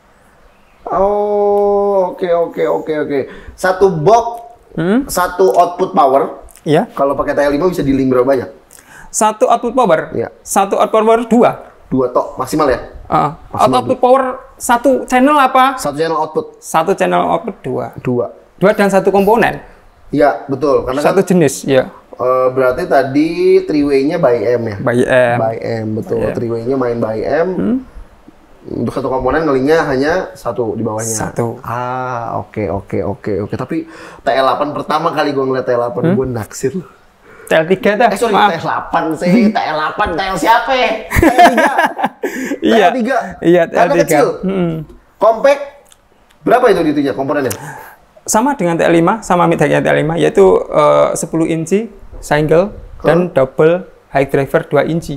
Oh, oke. Satu box, satu output power. Iya. Kalau pakai TL5 bisa di-link berapa banyak? Satu output power. Iya. Satu output power 2. 2 tok maksimal ya? Output power satu channel apa? Satu channel output. Satu channel output 2. 2. 2 dan satu komponen. Iya, betul. Karena Satu kan, jenis, ya. berarti tadi 3-way-nya by M ya? By M. By M, betul. Iya. 3-way-nya main by M. Untuk satu komponen ngelingnya hanya satu di bawahnya. Satu. Oke. Tapi TL8 pertama kali gue ngeliat TL8 gue naksir loh. TL3 dah. Sorry, Maaf. TL8 sih. TL8, TL siapa ya? TL3. Iya. TL3. Iya, Karena TL3. kecil. Compact. Berapa itu itunya komponennya? Sama dengan TL5, sama mid-high TL5, yaitu 10 inci single dan double high driver 2 inci.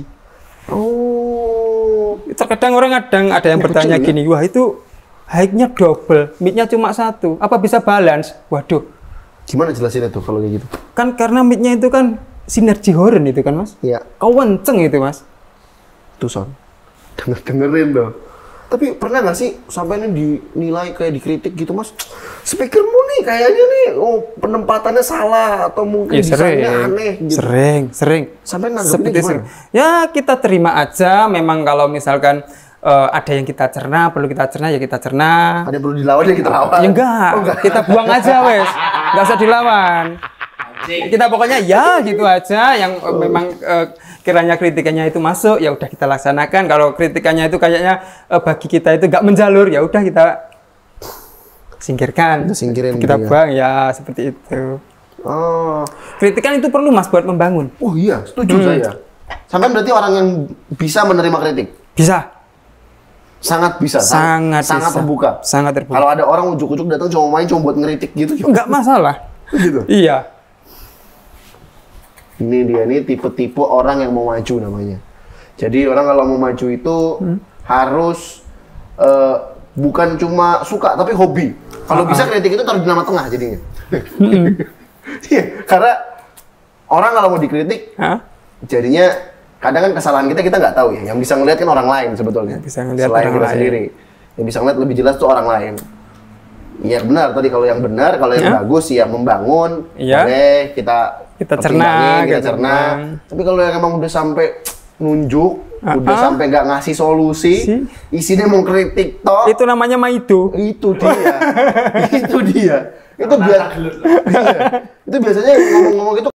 Oh. Terkadang orang ada yang bertanya kecil, gini, wah itu high-nya double, mid-nya cuma 1, apa bisa balance? Waduh, Gimana jelasin itu kalau kayak gitu? kan karena mid-nya itu kan sinergi horn itu kan mas, Iya. kenceng itu mas. Tuh Son, dengerin dong. Tapi pernah nggak sih sampai ini dinilai kayak dikritik gitu mas? Speakermu nih kayaknya nih, penempatannya salah atau mungkin desainnya aneh gitu. Sering. Sampai nanggepinnya Seperti gimana? ya kita terima aja. Memang kalau misalkan ada yang kita cerna, perlu kita cerna ya kita cerna. Ada yang perlu dilawan ya kita lawan. Ya enggak, kita buang aja wes, nggak usah dilawan. Kita pokoknya ya gitu aja. Yang memang kiranya kritikannya itu masuk, ya udah kita laksanakan. Kalau kritikannya itu kayaknya bagi kita itu nggak menjalur, ya udah kita singkirkan. Singkirin Kita gitu ya. buang ya seperti itu. Oh, Kritikan itu perlu mas buat membangun. oh iya, setuju saya. Sampai berarti orang yang bisa menerima kritik, Bisa, sangat bisa, sangat bisa. terbuka. Sangat terbuka. Kalau ada orang ujuk-ujuk datang cuma main cuma buat ngeritik gitu, Nggak masalah. gitu. Iya. Ini dia nih tipe-tipe orang yang mau maju namanya. Jadi orang kalau mau maju itu harus bukan cuma suka tapi hobi. Kalau bisa kritik itu taruh di nama tengah jadinya. Iya, karena orang kalau mau dikritik Hah? jadinya kadang kan kesalahan kita nggak tahu ya. Yang bisa ngeliat kan orang lain sebetulnya. Bisa ngeliat selain orang kita lain. sendiri. Yang bisa ngeliat lebih jelas tuh orang lain. Iya benar tadi kalau yang benar, kalau yang bagus ya membangun. Iya. Boleh kita cerna, pertimbangin, kita cerna. Tapi kalau yang emang udah sampai nunjuk, udah sampai nggak ngasih solusi, isinya mau kritik toh. Itu namanya maido. Itu dia. Itu dia. Itu biasa. Iya. Itu biasanya ngomong-ngomong gitu.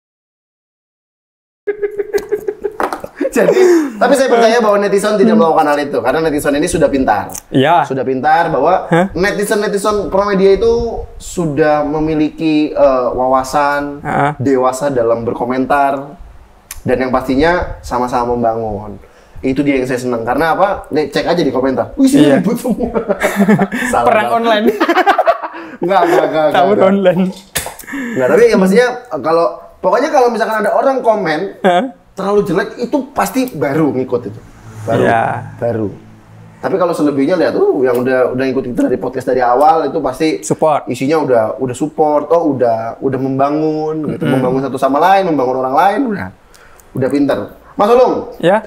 Jadi, tapi saya percaya bahwa netizen tidak melakukan hal itu karena netizen ini sudah pintar. Iya. Sudah pintar bahwa netizen Promedia itu sudah memiliki wawasan dewasa dalam berkomentar dan yang pastinya sama-sama membangun. Itu dia yang saya senang karena apa? Cek aja di komentar. Wih, Iya. ribut semua. Salah Perang banget. online. Enggak. Tawur online. Enggak, tapi yang pastinya pokoknya kalau misalkan ada orang komen terlalu jelek itu pasti baru ngikut itu. Baru. Iya. Baru. Tapi kalau selebihnya lihat yang udah ngikut kita dari podcast dari awal itu pasti Support. isinya udah support, udah membangun gitu, membangun satu sama lain, membangun orang lain, udah pinter. Mas Ulung, Ya.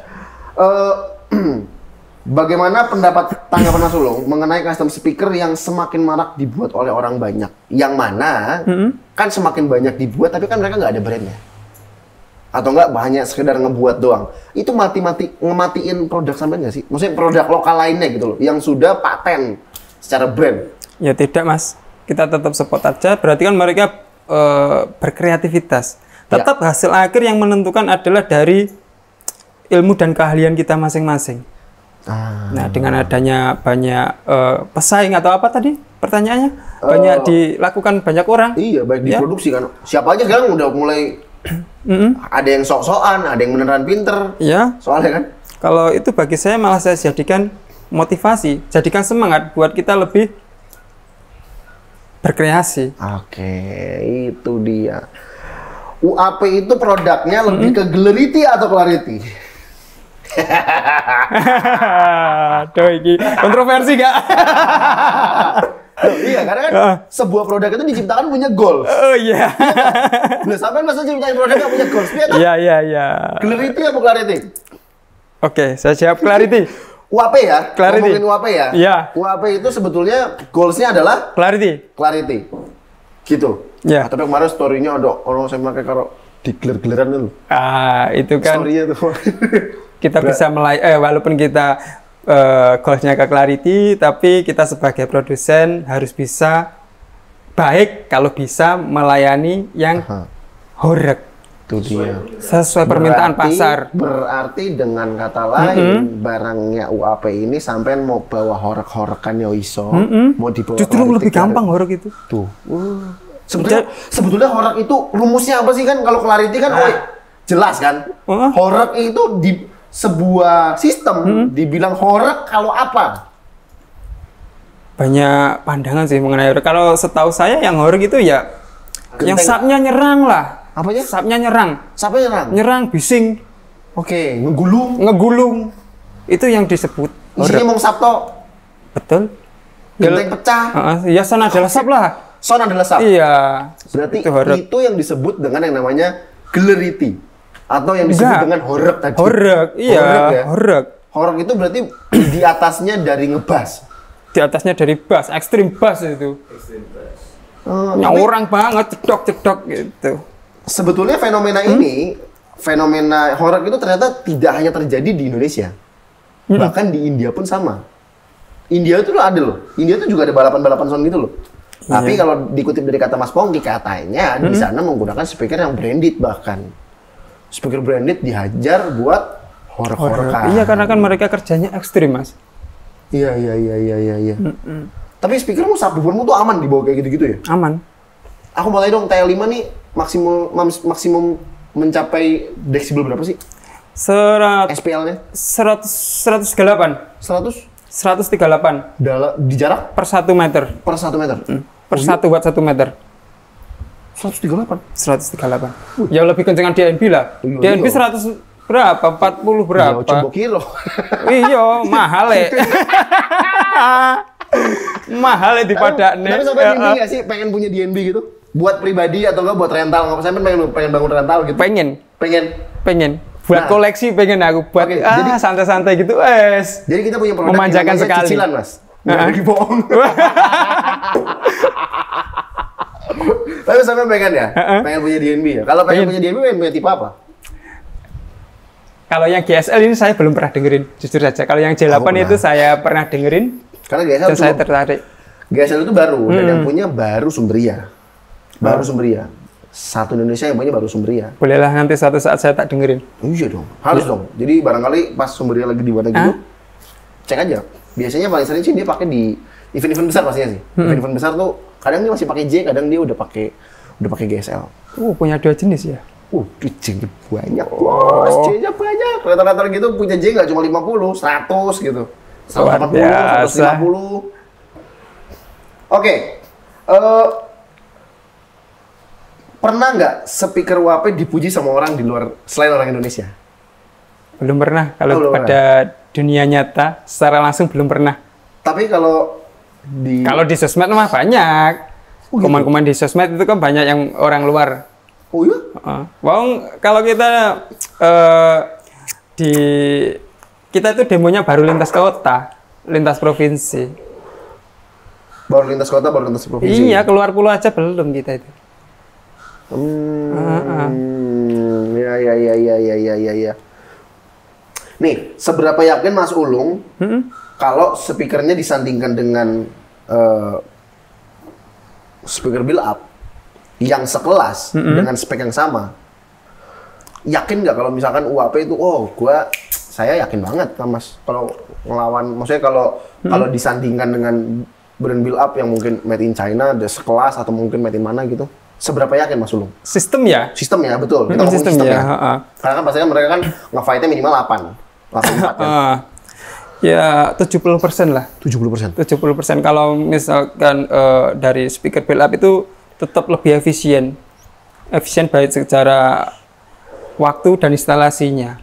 bagaimana pendapat tanggapan Mas Ulung mengenai custom speaker yang semakin marak dibuat oleh orang banyak? Yang mana kan semakin banyak dibuat, tapi kan mereka nggak ada brandnya. Atau enggak hanya sekedar ngebuat doang. Itu ngematiin produk sampean nggak sih? Maksudnya produk lokal lainnya gitu loh, yang sudah paten secara brand. Ya tidak mas. Kita tetap support aja. Berarti kan mereka berkreativitas. Tetap hasil akhir yang menentukan adalah dari ilmu dan keahlian kita masing-masing. Nah, dengan adanya banyak pesaing atau apa tadi pertanyaannya? Banyak dilakukan banyak orang. Iya, baik diproduksi kan. Siapa aja sekarang udah mulai ada yang sok-sokan, ada yang beneran pinter. Iya. Soalnya kan. Kalau itu bagi saya malah saya jadikan motivasi, jadikan semangat buat kita lebih berkreasi. Oke, itu dia. UAP itu produknya lebih ke Geleriti atau Clarity? Aduh, ini kontroversi gak? Loh, iya, karena kan sebuah produk itu diciptakan punya goals. Oh iya. Nah, sampai masa ciptain produk nggak punya goals? Iya. Geleriti apa Clarity? Oke, saya jawab Clarity. UAP ya? Clarity. Ngomongin UAP ya? Iya. UAP itu sebetulnya goalsnya adalah Clarity. Gitu. Ya. Tapi kemarin story-nya ada orang saya pakai karo digeler-geleran itu. Itu kan Story-nya tuh. kita bisa walaupun kita goalsnya ke Clarity, tapi kita sebagai produsen harus bisa baik kalau bisa melayani yang horeg. Itu dia. Sesuai permintaan pasar. Berarti dengan kata lain, barangnya UAP ini sampai mau bawa horeg-horekan ya iso, mau dibawa Justru lebih gampang horeg itu. Tuh. Sebetulnya horeg itu rumusnya apa sih kan? Kalau Clarity kan, jelas kan? Horeg itu di sebuah sistem dibilang horeg kalau apa? Banyak pandangan sih mengenai horeg. Kalau setahu saya yang horeg itu ya yang sapnya nyerang lah. Apanya? Sapnya nyerang. Sapnya nyerang? Nyerang, bising. Oke, ngegulung. Ngegulung. Itu yang disebut Isinya mau sapto. Betul. Genteng pecah. Ya son adalah sap lah. Son adalah sap. Iya. Berarti itu, itu yang disebut dengan yang namanya Geleriti. Atau yang disebut dengan horeg tadi. Horeg, iya. Horeg. Horeg itu berarti di atasnya dari ngebas. Di atasnya dari bass, ekstrim bass itu. Orang banget, cedok-cedok gitu. Sebetulnya fenomena ini, fenomena horeg itu ternyata tidak hanya terjadi di Indonesia. Bahkan di India pun sama. India itu ada loh. India itu juga ada balapan-balapan sound gitu loh. Tapi kalau dikutip dari kata Mas Pongki, katanya di sana menggunakan speaker yang branded bahkan. Speaker branded dihajar buat horeg-horegan. Iya, karena kan mereka kerjanya ekstrim, Mas. Iya. Tapi speakermu subwoofermu tuh aman dibawa kayak gitu-gitu ya? Aman. Aku mau tanya dong, TL5 nih maksimum mencapai desibel berapa sih? SPL-nya? 138. 138. Di jarak? Per 1 meter. Per 1 meter? Per 1 watt 1 meter. 138? 138. Ya lebih kencengan DNB lah. Iya. DNB 100 berapa? 40 berapa? Iya, coba kilo. Iya, mahal ya. Mahal ya di Padane. Tapi sampai mimpi nggak sih pengen punya DNB gitu? Buat pribadi atau enggak buat rental? Nggak sampai pengen bangun rental gitu? Pengen. Buat koleksi pengen aku. Buat jadi santai-santai gitu, Jadi kita punya produk memanjakan sekali. Cicilan, Mas. Nggak dibohong. Tapi sampai pengen ya? Pengen punya DNB ya? Kalau pengen punya DNB, pengen punya tipe apa? Kalau yang GSL ini saya belum pernah dengerin, jujur saja. Kalau yang J8 itu saya pernah dengerin. Karena GSL dan saya tertarik. GSL itu baru, dan yang punya baru Sumberia. Baru Sumberia. Satu Indonesia yang punya baru Sumberia. Bolehlah nanti suatu saat saya tak dengerin. Iya dong, harus dong. Jadi barangkali pas Sumberia lagi di mana gitu, cek aja. Biasanya paling sering sih dia pakai di event-event besar pastinya sih. Event-event besar tuh kadang dia masih pakai J, kadang dia udah pakai GSL. Punya 2 jenis ya? J-nya banyak, bos. J-nya banyak. Rata-rata gitu punya J nggak cuma 50, 100 gitu. 180, 150. Oke. Pernah nggak speaker UAP dipuji sama orang di luar, selain orang Indonesia? Belum pernah. Kalau pada dunia nyata, secara langsung belum pernah. Tapi kalau di sosmed mah banyak. Komen-komen di sosmed itu kan banyak yang orang luar. Oh iya? Kalau kita kita itu demonya baru lintas kota, lintas provinsi. Baru lintas kota, baru lintas provinsi. Iya, keluar pulau aja belum kita itu. Ya. Nih, seberapa yakin Mas Ulung kalau speakernya disandingkan dengan speaker build up yang sekelas dengan spek yang sama, yakin nggak kalau misalkan UAP itu, saya yakin banget Mas kalau ngelawan, maksudnya kalau disandingkan dengan brand build up yang mungkin made in China, ada sekelas atau mungkin made in mana gitu, seberapa yakin Mas Ulung? Sistem ya, betul. Kita ngomong sistem ya. Ha-ha. Karena kan pastinya mereka kan nge-fight-nya minimal 8 4 kan. Ya 70% lah. 70%. 70%. Kalau misalkan dari speaker build up itu tetap lebih efisien. Efisien baik secara waktu dan instalasinya.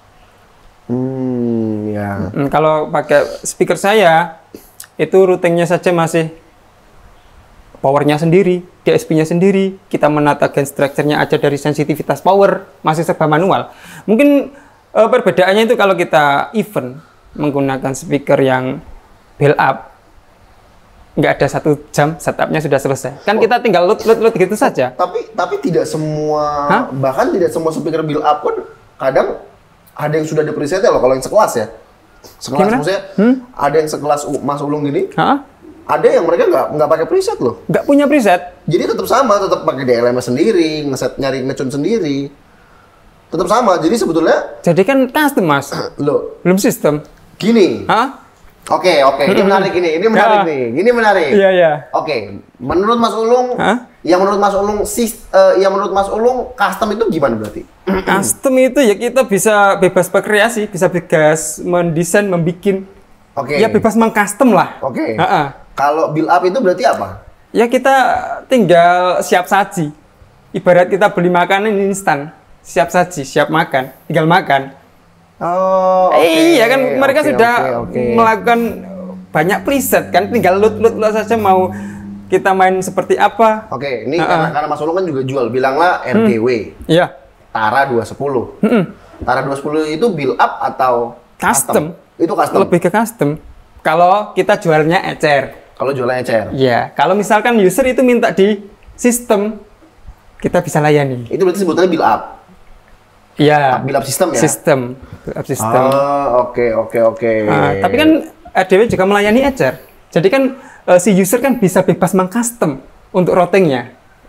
Ya. Kalau pakai speaker saya itu routingnya saja masih powernya sendiri, DSP-nya sendiri, kita menata gain structure-nya aja dari sensitivitas power, masih serba manual. Mungkin perbedaannya itu kalau kita event menggunakan speaker yang build up, nggak ada 1 jam setupnya sudah selesai. Kan kita tinggal load gitu saja. Tapi tidak semua, bahkan tidak semua speaker build up pun kadang ada yang sudah ada presetnya loh, kalau yang sekelas ya. Sekelas Gimana? maksudnya, ada yang sekelas Mas Ulung gini, Hah? ada yang mereka nggak pakai preset loh. Nggak punya preset? Jadi tetap sama, tetap pakai DLM sendiri, nyari ngecun sendiri. Tetap sama. Jadi sebetulnya Jadi kan custom, Mas. loh, Belum sistem. gini. Hah? Oke, ini menarik ini. Ini menarik nih. Ini menarik. Iya, iya. Oke, menurut Mas Ulung, yang menurut Mas Ulung custom itu gimana berarti? Custom itu ya kita bisa bebas berkreasi, bisa bebas mendesain, membikin. Oke. Ya bebas mengcustom lah. Oke. Ha-ha. Kalau build up itu berarti apa? Ya kita tinggal siap saji. Ibarat kita beli makanan instan, siap saji, siap makan, tinggal makan. Oh, Iya kan mereka sudah melakukan banyak preset kan, tinggal load saja mau kita main seperti apa. Oke, ini karena Mas Ulung kan juga jual, bilanglah RGW. Iya. Tara 210. Tara 210 itu build up atau Custom. Itu custom. Lebih ke custom. Kalau kita jualnya ecer. Kalau jualan ecer. Iya. Kalau misalkan user itu minta di sistem, kita bisa layani. Itu berarti sebutannya build up. Iya. Build up system ya? Sistem. Build up system. Oke. Tapi kan ADW juga melayani ecer. Jadi kan si user kan bisa bebas mengcustom untuk routingnya.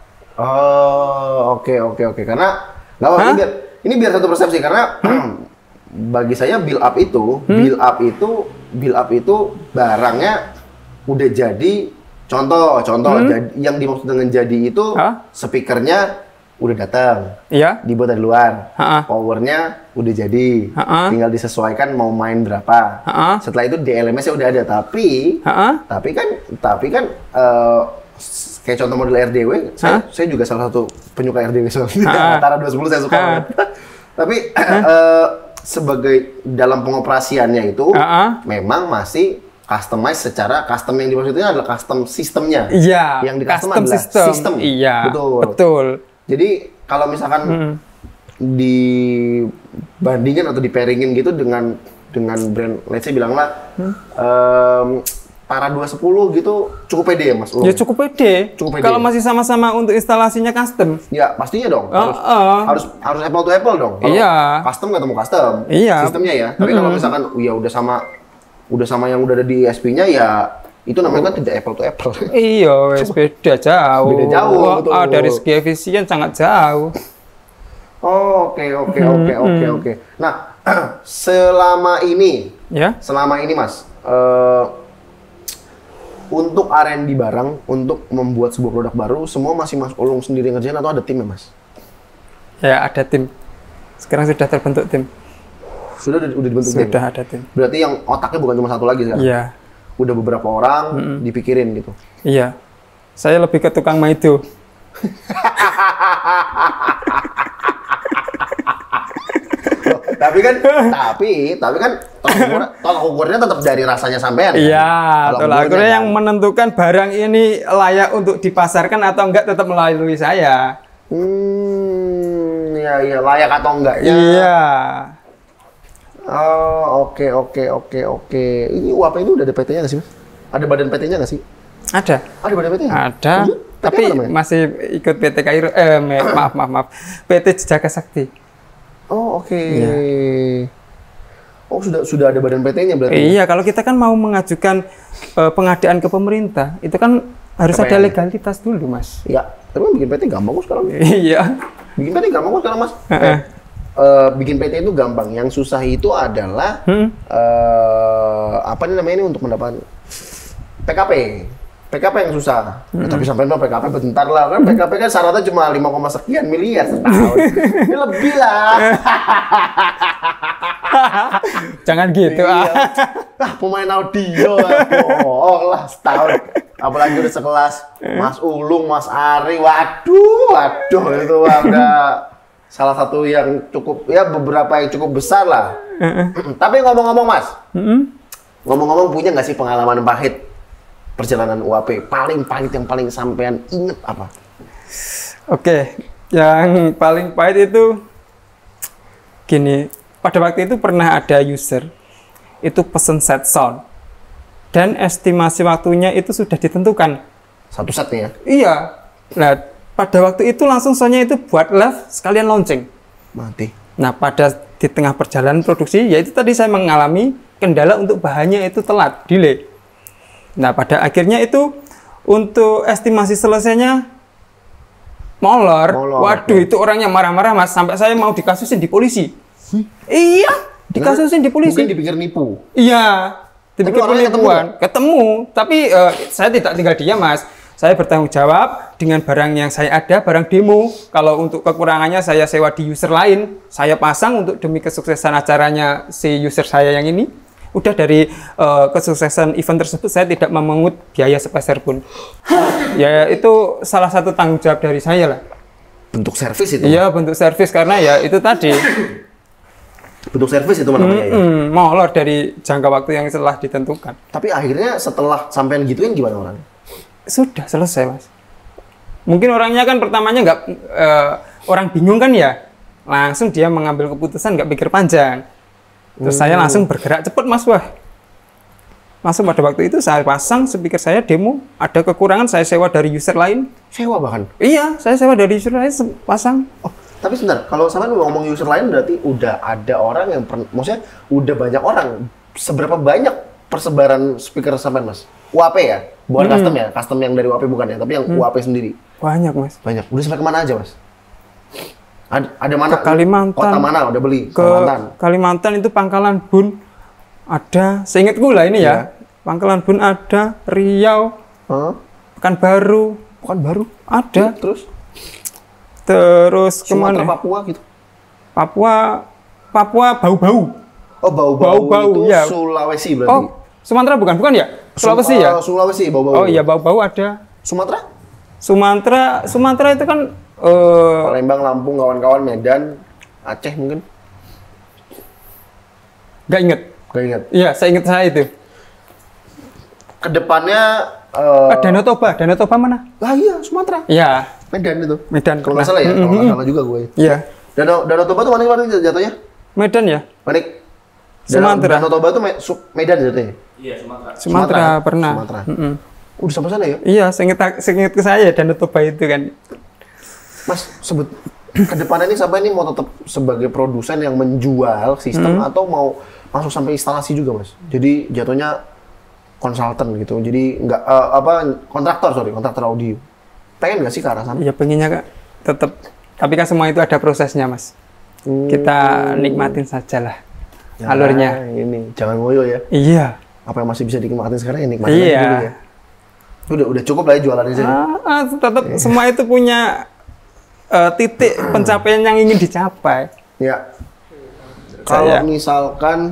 Oke. Karena nggak apa, ini biar satu persepsi karena bagi saya build up itu barangnya udah jadi. Contoh yang dimaksud dengan jadi itu speakernya udah datang, Iya. dibuat dari luar, powernya udah jadi, tinggal disesuaikan mau main berapa. Setelah itu DLM-nya udah ada, tapi kan kayak contoh model RDW, saya juga salah satu penyuka RDW soalnya. Tara 210 saya suka banget. Tapi sebagai dalam pengoperasiannya itu memang masih customize secara custom, yang dimaksudnya adalah custom sistemnya. Iya. Yang di custom adalah sistem. Iya. Betul. Jadi kalau misalkan dibandingin atau di-pairingin gitu dengan brand, let's say bilanglah Tara 210 gitu cukup pede ya Mas Ulung? Ya cukup pede. Kalau masih sama-sama untuk instalasinya custom. Ya pastinya dong. Harus apple to apple dong. Kalau custom ketemu custom. Iya. Sistemnya ya. Tapi kalau misalkan ya udah sama yang udah ada di SP-nya ya itu namanya kan tidak apple to apple. Iya, beda jauh. Beda jauh, betul. Dari segi efisien sangat jauh. Oke. Nah, selama ini Mas, untuk R&D barang, untuk membuat sebuah produk baru, semua masih Mas Ulung sendiri ngerjain atau ada tim ya Mas? Ya ada tim. Sekarang sudah terbentuk tim. Sudah dibentuk tim? Sudah ada tim. Berarti yang otaknya bukan cuma satu lagi sekarang? Iya. Udah beberapa orang dipikirin gitu? Iya. Saya lebih ke tukang maido. Tapi kan tolak ukurnya tetap dari rasanya sampean. Iya, tolak ukurnya yang menentukan barang ini layak untuk dipasarkan atau enggak tetap melalui saya. Iya, layak atau enggak ya. Iya. Oh, oke. Ini UAP itu udah ada PT-nya nggak sih, Mas? Ada badan PT-nya nggak sih? Ada. Ada badan PT-nya? Ada. Tapi masih ikut PT Kairo. Maaf. PT Jaka Sakti. Oh, oke. Iya. Oh, sudah ada badan PT-nya berarti? Iya, kalau kita kan mau mengajukan pengadaan ke pemerintah, itu kan harus ada legalitas dulu, Mas. Iya. Tapi bikin PT gampang kok sekarang. Iya. Bikin PT gampang kok sekarang, Mas. Bikin PT itu gampang. Yang susah itu adalah apa namanya ini untuk mendapatkan PKP. PKP yang susah. Tapi sampai PKP bentar lah. Kan PKP kan syaratnya cuma 5, sekian miliar setahun. Ini lebih lah. Jangan gitu. Iya. pemain audio, bohong lah setahun. Apalagi udah sekelas Mas Ulung, Mas Ari, waduh itu udah salah satu yang cukup, ya beberapa yang cukup besar lah. Tapi ngomong-ngomong Mas, ngomong-ngomong punya nggak sih pengalaman pahit perjalanan UAP? Paling pahit yang paling sampean inget apa? Oke, yang paling pahit itu gini, pada waktu itu pernah ada user itu pesen set sound dan estimasi waktunya itu sudah ditentukan. Satu set nih ya? Iya. Nah, pada waktu itu langsung soundnya itu buat live sekalian launching. Mati. Nah, pada di tengah perjalanan produksi, yaitu tadi saya mengalami kendala untuk bahannya itu telat, delay. Nah, pada akhirnya itu untuk estimasi selesainya molor. Waduh, itu orangnya marah-marah Mas, sampai saya mau dikasusin di polisi. Iya, dikasusin di polisi. Mungkin dipikir nipu. Iya, dipikir penipuan. Ketemu, tapi saya tidak tinggal diam Mas. Saya bertanggung jawab dengan barang yang saya ada, barang demo. Kalau untuk kekurangannya saya sewa di user lain, saya pasang untuk demi kesuksesan acaranya si user saya yang ini. Udah dari kesuksesan event tersebut saya tidak memungut biaya sepeser pun. Ya itu salah satu tanggung jawab dari saya lah. Bentuk servis itu? Iya, bentuk servis karena ya itu tadi. Bentuk servis itu namanya ya? Molor dari jangka waktu yang telah ditentukan. Tapi akhirnya setelah sampean gituin gimana orangnya? Sudah selesai Mas. Mungkin orangnya kan pertamanya nggak orang bingung kan ya, langsung dia mengambil keputusan nggak pikir panjang. Terus saya langsung bergerak cepat Mas, wah. Langsung pada waktu itu saya pasang speaker saya demo, ada kekurangan saya sewa dari user lain. Sewa bahkan? Iya, saya sewa dari user lain pasang. Oh, tapi sebentar, kalau sampean ngomong user lain berarti udah ada orang yang maksudnya udah banyak orang. Seberapa banyak persebaran speaker sampean Mas? UAP ya? Bukan custom ya? Custom yang dari UAP bukan ya? Tapi yang UAP sendiri? Banyak Mas. Banyak. Udah sampai kemana aja Mas? Ada mana? Ke Kalimantan. Kota mana udah beli? Ke Kalimantan itu Pangkalan Bun. Ada, seingatku lah ini ya. Pangkalan Bun ada, Riau, Pekanbaru. Pekanbaru? Ada. Terus kemana? Sumatera, Papua gitu? Papua Bau-Bau. Oh, Bau-Bau itu ya. Sulawesi berarti? Oh, Sumatera bukan ya? Sulawesi ya? Sulawesi, Bau-Bau. Oh iya, Bau-Bau ada. Sumatera? Sumatera itu kan Palembang, Lampung, kawan-kawan, Medan, Aceh mungkin? Nggak inget. Nggak inget? Iya, saya inget saya itu. Kedepannya Danau Toba mana? Lah iya, Sumatera. Iya. Medan itu. Medan. Kalau nggak salah ya, kalau nggak salah juga gue. Iya. Danau Toba tuh mana jatuhnya? Medan ya? Mana? Sumatera. Danau Toba tuh Medan jatuhnya? Iya, Sumatera. Sumatera pernah. Sumatera. Udah sampai sana ya? Iya, seinget ke saya Danau Toba itu kan. Mas, kedepannya ini sampai ini mau tetap sebagai produsen yang menjual sistem atau mau masuk sampai instalasi juga Mas? Jadi jatuhnya konsultan gitu, jadi nggak kontraktor audio. Pengen nggak sih ke arah sana? Iya pengennya Kak, tetap. Tapi kan semua itu ada prosesnya Mas. Kita nikmatin saja lah alurnya. Ini jangan ngoyo ya. Iya. Apa yang masih bisa dinikmatin sekarang ya nikmatin aja dulu ya. Udah cukup lah ya jualannya sih. Tetap semua itu punya titik pencapaian yang ingin dicapai. Ya. Kalau misalkan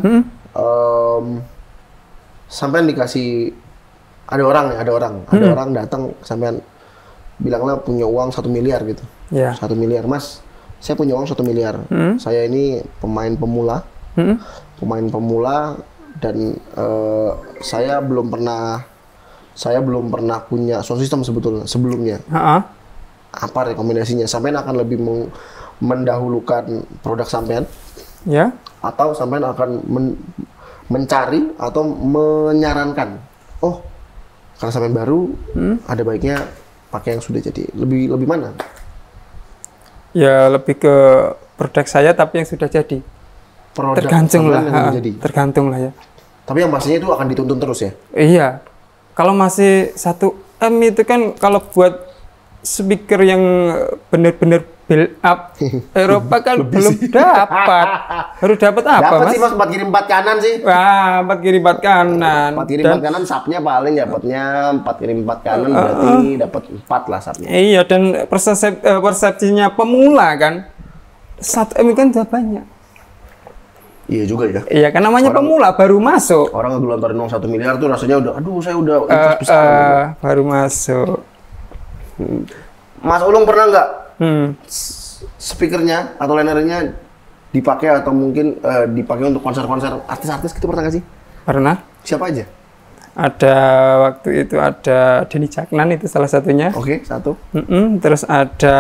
sampean dikasih ada orang datang sampean bilanglah punya uang 1 miliar gitu. 1 miliar, Mas. Saya punya uang 1 miliar. Saya ini pemain pemula. Dan saya belum pernah punya sound system sebelumnya. Apa rekomendasinya? Sampean akan lebih mendahulukan produk sampean? Ya. Atau sampean akan mencari atau menyarankan? Oh, karena sampean baru, ada baiknya pakai yang sudah jadi. Lebih mana? Ya lebih ke produk saya tapi yang sudah jadi. Tergantung lah ya. Tapi yang pastinya itu akan dituntun terus ya? Iya. Kalau masih 1M itu kan kalau buat speaker yang benar-benar build up Eropa kan belum dapat. Baru dapat apa, dapat Mas? Sih Mas, 4 kiri 4 kanan sih. Wah, 4 kiri 4 kanan. 4 kiri 4 kanan sapnya paling dapatnya 4 kiri 4 kanan berarti dapat 4 lah sapnya. Iya, dan persepsinya pemula kan 1M kan udah banyak. Iya juga ya. Iya, kan namanya pemula baru masuk. Orang ngelontarin uang 1 miliar tuh rasanya udah, aduh saya udah invest besar gitu. Baru masuk. Mas Ulung pernah nggak speakernya atau linernya dipakai atau mungkin dipakai untuk konser-konser artis-artis gitu, pernah nggak sih? Pernah. Siapa aja? Ada waktu itu ada Denny Caknan, itu salah satunya. Oke, satu. Terus ada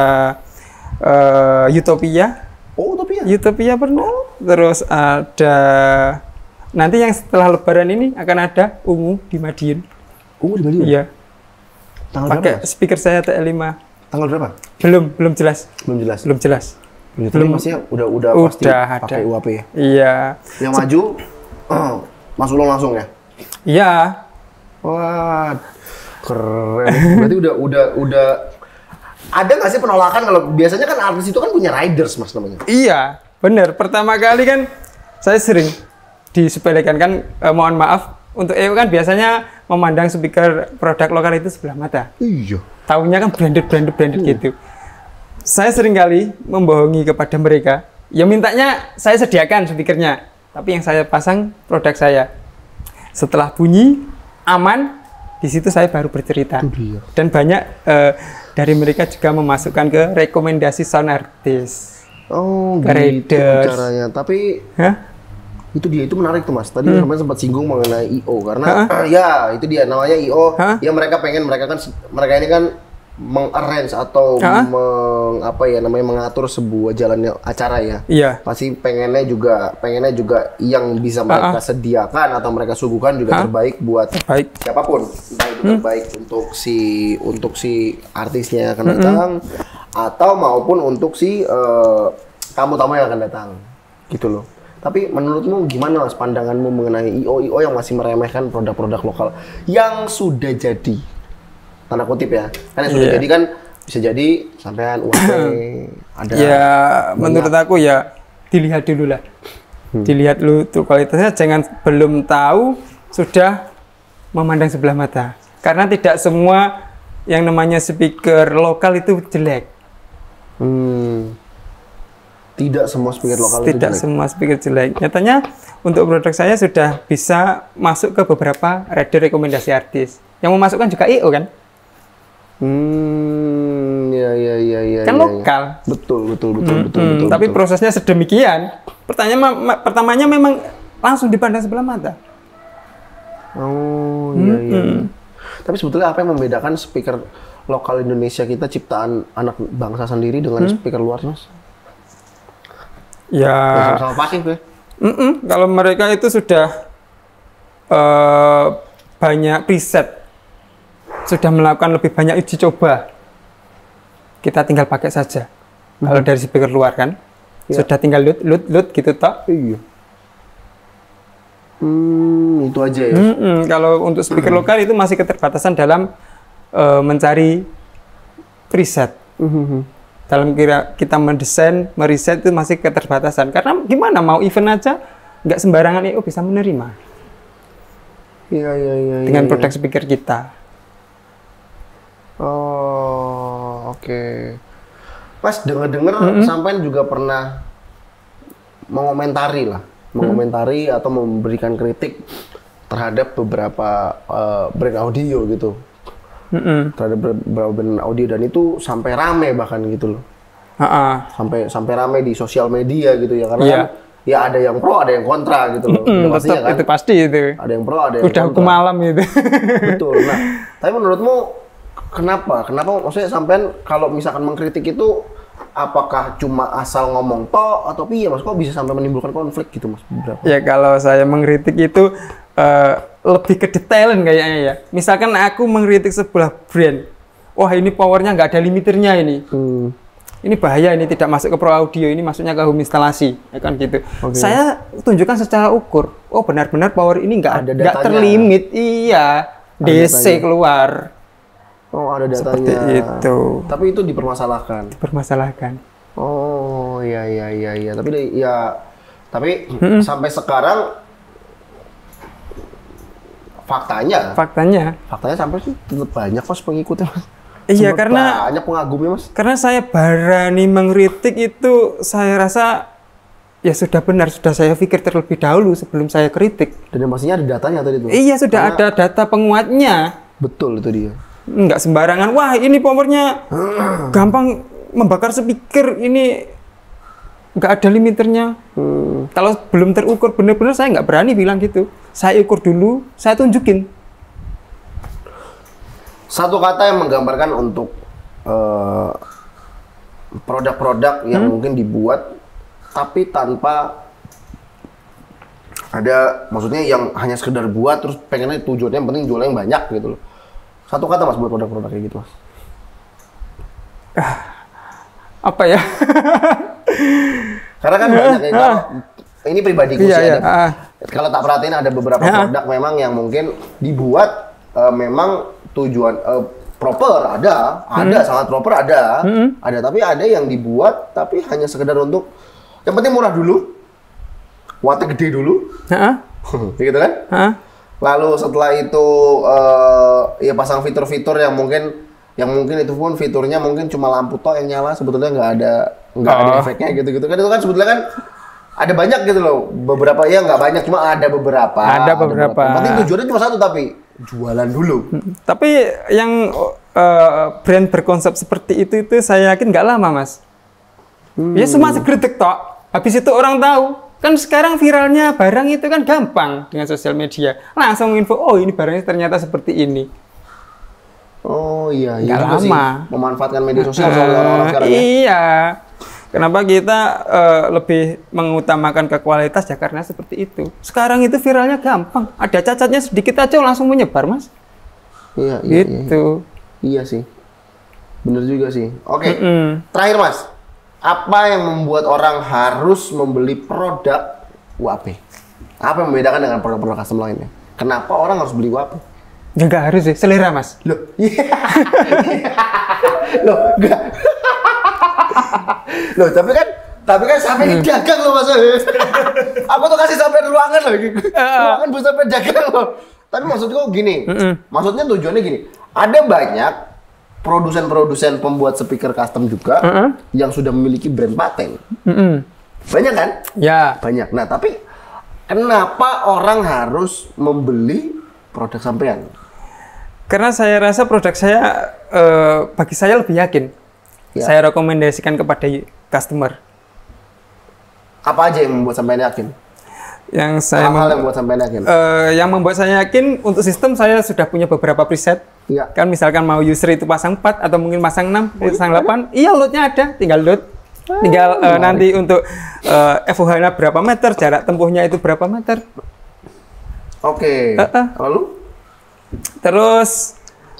Utopia. Oh, Utopia. Utopia pernah. Terus ada nanti yang setelah Lebaran ini akan ada Ungu di Madiun. Ungu di Madiun? Iya. Tanggal pakai berapa? Speaker saya TL5. Tanggal berapa? Belum jelas. Belum jelas. Belum jelas. Belum masih udah pasti pakai UAP ya. Iya. Yang maju Mas Ulung langsung ya? Iya. Wah, keren. Berarti udah ada nggak sih penolakan? Kalau biasanya kan artis itu kan punya riders, Mas, namanya. Iya, benar. Pertama kali kan saya sering disepelekan kan, mohon maaf, untuk EU kan biasanya memandang speaker produk lokal itu sebelah mata. Iya. Taunya kan branded gitu. Saya sering kali membohongi kepada mereka. Ya mintanya saya sediakan speakernya, tapi yang saya pasang produk saya. Setelah bunyi aman, di situ saya baru bercerita. Dan banyak dari mereka juga memasukkan ke rekomendasi sound artist. Oh, gitu caranya. Tapi itu menarik tuh, Mas. Tadi sampai sempat singgung mengenai IO karena ya itu dia namanya IO. Ya mereka ini kan mengarrange atau mengatur sebuah jalannya acara ya. Iya. Pasti pengennya juga yang bisa mereka sediakan atau mereka suguhkan juga terbaik buat siapapun. Entah itu terbaik untuk si artisnya yang akan datang atau maupun untuk si tamu-tamu yang akan datang. Gitu loh. Tapi menurutmu gimana, Mas, pandanganmu mengenai IO yang masih meremehkan produk-produk lokal yang sudah jadi? Tanda kutip ya. Kan yang sudah jadi kan bisa jadi sampean UAP ada. Ya, menurut aku ya dilihat dulu lah. Dilihat dulu tuh kualitasnya, jangan belum tahu sudah memandang sebelah mata. Karena tidak semua yang namanya speaker lokal itu jelek. Tidak semua speaker lokal itu jelek. Tidak semua speaker jelek. Nyatanya untuk produk saya sudah bisa masuk ke beberapa rider rekomendasi artis. Yang memasukkan juga IO kan? Ya. Kan lokal. Betul. Tapi prosesnya sedemikian. Pertamanya memang langsung dipandang sebelah mata. Oh, iya. Tapi sebetulnya apa yang membedakan speaker lokal Indonesia kita ciptaan anak bangsa sendiri dengan speaker luar, Mas? Ya. Sama-sama pasif ya. Kalau mereka itu sudah banyak preset, sudah melakukan lebih banyak uji coba. Kita tinggal pakai saja. Kalau dari speaker luar kan, sudah tinggal load gitu toh. Iya. Itu aja ya. Kalau untuk speaker lokal itu masih keterbatasan dalam mencari preset. Dalam kita mendesain, meriset itu masih keterbatasan. Karena gimana mau event aja nggak sembarangan IO bisa menerima. Iya. Dengan produk speaker kita. Oh, oke. Mas, dengar sampean juga pernah mengomentari atau memberikan kritik terhadap beberapa brand audio gitu. Terhadap beberapa brand audio, dan itu sampai rame bahkan gitu loh. Sampai rame di sosial media gitu ya, karena kan ya ada yang pro, ada yang kontra gitu loh. Tetap, kan? Itu pasti itu. Ada yang pro, ada yang kontra. Udah hukum alam gitu. Betul. Nah, tapi menurutmu kenapa maksudnya sampean kalau misalkan mengkritik itu apakah cuma asal ngomong toh atau piye, Mas? Kok bisa sampai menimbulkan konflik gitu, Mas? Ya kalau saya mengkritik itu lebih ke detailan kayaknya ya. Misalkan aku mengkritik sebuah brand, wah ini powernya nggak ada limiternya ini. Ini bahaya, ini tidak masuk ke pro audio, ini masuknya ke home instalasi, ya kan gitu. Saya tunjukkan secara ukur, oh benar-benar power ini nggak terlimit, iya, DC keluar. Oh, ada datanya. Seperti itu. Tapi itu dipermasalahkan. Oh, iya. Tapi sampai sekarang faktanya sampai sih tetap banyak, Mas, pengikutnya, Mas. Iya, karena banyak pengagumnya, Mas. Karena saya berani mengkritik itu, saya rasa ya sudah benar, sudah saya pikir terlebih dahulu sebelum saya kritik. Dan yang pastinya ada datanya tadi tuh. Iya, sudah ada data penguatnya. Betul itu dia. Nggak sembarangan, wah ini powernya gampang membakar speaker, ini nggak ada limiternya. Kalau belum terukur benar-benar saya nggak berani bilang gitu. Saya ukur dulu, saya tunjukin. Satu kata yang menggambarkan untuk produk-produk yang mungkin dibuat tapi tanpa ada, maksudnya yang hanya sekedar buat terus pengennya tujuannya yang penting jualnya yang banyak gitu loh. Satu kata Mas buat produk-produk kayak gitu Mas. Apa ya? Karena kan banyak yang ini pribadiku sih iya. Kalau tak perhatiin ada beberapa produk memang yang mungkin dibuat memang tujuan proper ada sangat proper ada tapi ada yang dibuat tapi hanya sekedar untuk yang penting murah dulu, wattnya gede dulu, gitu kan? Lalu setelah itu ya pasang fitur-fitur yang mungkin itu pun fiturnya mungkin cuma lampu toh yang nyala, sebetulnya nggak ada efeknya gitu kan. Itu kan sebetulnya kan ada banyak gitu loh, beberapa ya nggak banyak, cuma ada beberapa. Penting tujuannya cuma satu, tapi jualan dulu. Tapi yang brand berkonsep seperti itu saya yakin nggak lama Mas. Ya cuma segretek tok, habis itu orang tahu. Kan sekarang viralnya barang itu kan gampang dengan sosial media. Langsung info, oh ini barangnya ternyata seperti ini. Oh iya, nggak juga lama. Sih. Memanfaatkan media sosial orang-orang sekarang ya. Iya. Kenapa kita lebih mengutamakan ke kualitas ya karena seperti itu. Sekarang itu viralnya gampang. Ada cacatnya sedikit aja langsung menyebar, Mas. Iya, gitu. Iya sih. Bener juga sih. Oke. Terakhir Mas. Apa yang membuat orang harus membeli produk UAP? Apa yang membedakan dengan produk-produk custom lainnya? Kenapa orang harus beli UAP? Ya nggak harus sih, selera Mas. Loh, loh, enggak. Loh, tapi kan sampai di dagang loh Mas. Aku tuh kasih sampai ruangan loh. Ruangan buat sampai dagang loh. Tapi maksudku gini, maksudnya tujuannya gini. Ada banyak produsen-produsen pembuat speaker custom juga yang sudah memiliki brand paten. Banyak kan? Ya. Banyak. Nah, tapi kenapa orang harus membeli produk sampean? Karena saya rasa produk saya, bagi saya lebih yakin. Ya. Saya rekomendasikan kepada customer. Apa aja yang membuat sampean yakin? Yang saya hal-hal yang membuat sampean yakin? Yang membuat saya yakin untuk sistem saya sudah punya beberapa preset. Ya. Kan misalkan mau user itu pasang 4 atau mungkin pasang 6, pasang 8. Iya, loadnya ada, tinggal load. Tinggal nanti untuk FOH-nya berapa meter, jarak tempuhnya itu berapa meter. Oke. Lalu? Terus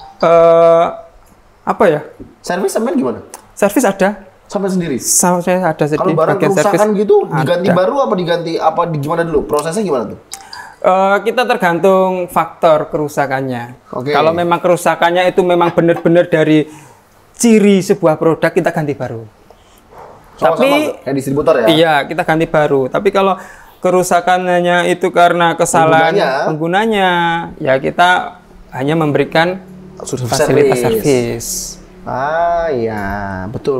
apa ya? Servis sampean gimana? Servis ada. Sampai sendiri? Saya ada sedikit. Kalau barang kerusakan gitu, diganti baru apa diganti apa gimana dulu? Prosesnya gimana tuh? Kita tergantung faktor kerusakannya. Okay. Kalau memang kerusakannya itu memang benar-benar dari ciri sebuah produk, kita ganti baru. Tapi kayak distributor ya? Iya, kita ganti baru. Tapi kalau kerusakannya itu karena kesalahan penggunanya, ya kita hanya memberikan fasilitas servis. Ah iya, betul.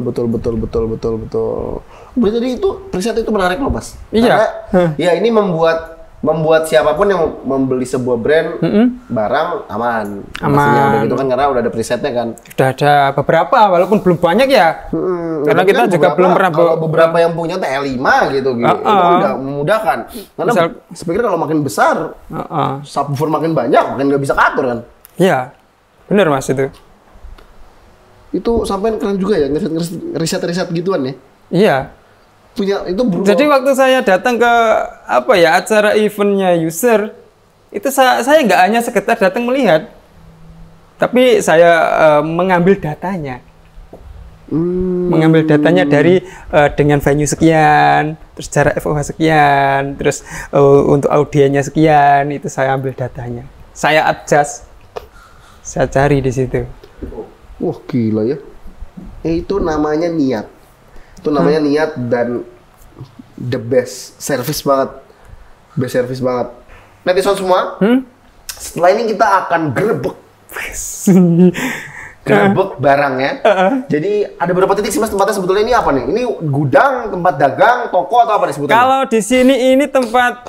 Berarti itu preset itu menarik loh Mas. Iya. Karena ya ini membuat siapapun yang membeli sebuah brand barang aman. Udah gitu kan, karena udah ada presetnya kan. Udah ada beberapa, walaupun belum banyak ya. Karena kita juga belum pernah kalau beberapa yang punya T5 gitu. Itu udah memudahkan. Karena speaker kalau makin besar, subwoofer makin banyak, makin nggak bisa atur kan. Iya, bener Mas itu. Itu sampai keren juga ya, riset-riset gituan ya. Iya. Punya itu Jadi waktu saya datang ke acara eventnya user, itu saya nggak hanya sekedar datang melihat, tapi saya mengambil datanya. Mengambil datanya dari dengan venue sekian, terus jarak FOH sekian, terus untuk audiennya sekian, itu saya ambil datanya. Saya adjust, saya cari di situ. Wah gila ya. Itu namanya niat. Itu namanya niat dan the best service banget. Best service banget. Netizen semua, setelah ini kita akan gerebek. gerebek barangnya. Jadi ada beberapa titik sih Mas tempatnya sebetulnya ini apa nih? Ini gudang, tempat dagang, toko atau apa nih sebetulnya? Kalau di sini ini tempat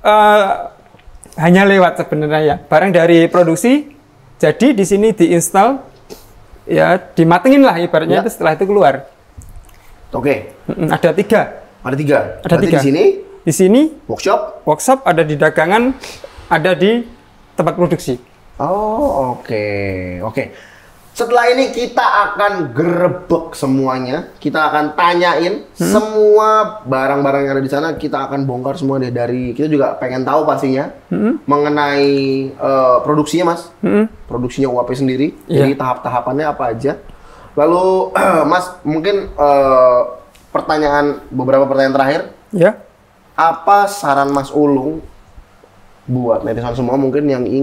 hanya lewat sebenarnya ya. Barang dari produksi, jadi di sini diinstal, ya dimatengin lah ibaratnya itu setelah itu keluar. Oke. Ada 3. Ada 3. Ada 3. Di sini? Di sini workshop, ada di dagangan, ada di tempat produksi. Oh, oke. Setelah ini kita akan gerebek semuanya. Kita akan tanyain semua barang-barang yang ada di sana. Kita akan bongkar semua deh dari. Kita juga pengen tahu pastinya mengenai produksinya, Mas. Produksinya UAP sendiri. Jadi tahap-tahapannya apa aja. Lalu, Mas, mungkin beberapa pertanyaan terakhir. Ya. Apa saran Mas Ulung buat netizen semua mungkin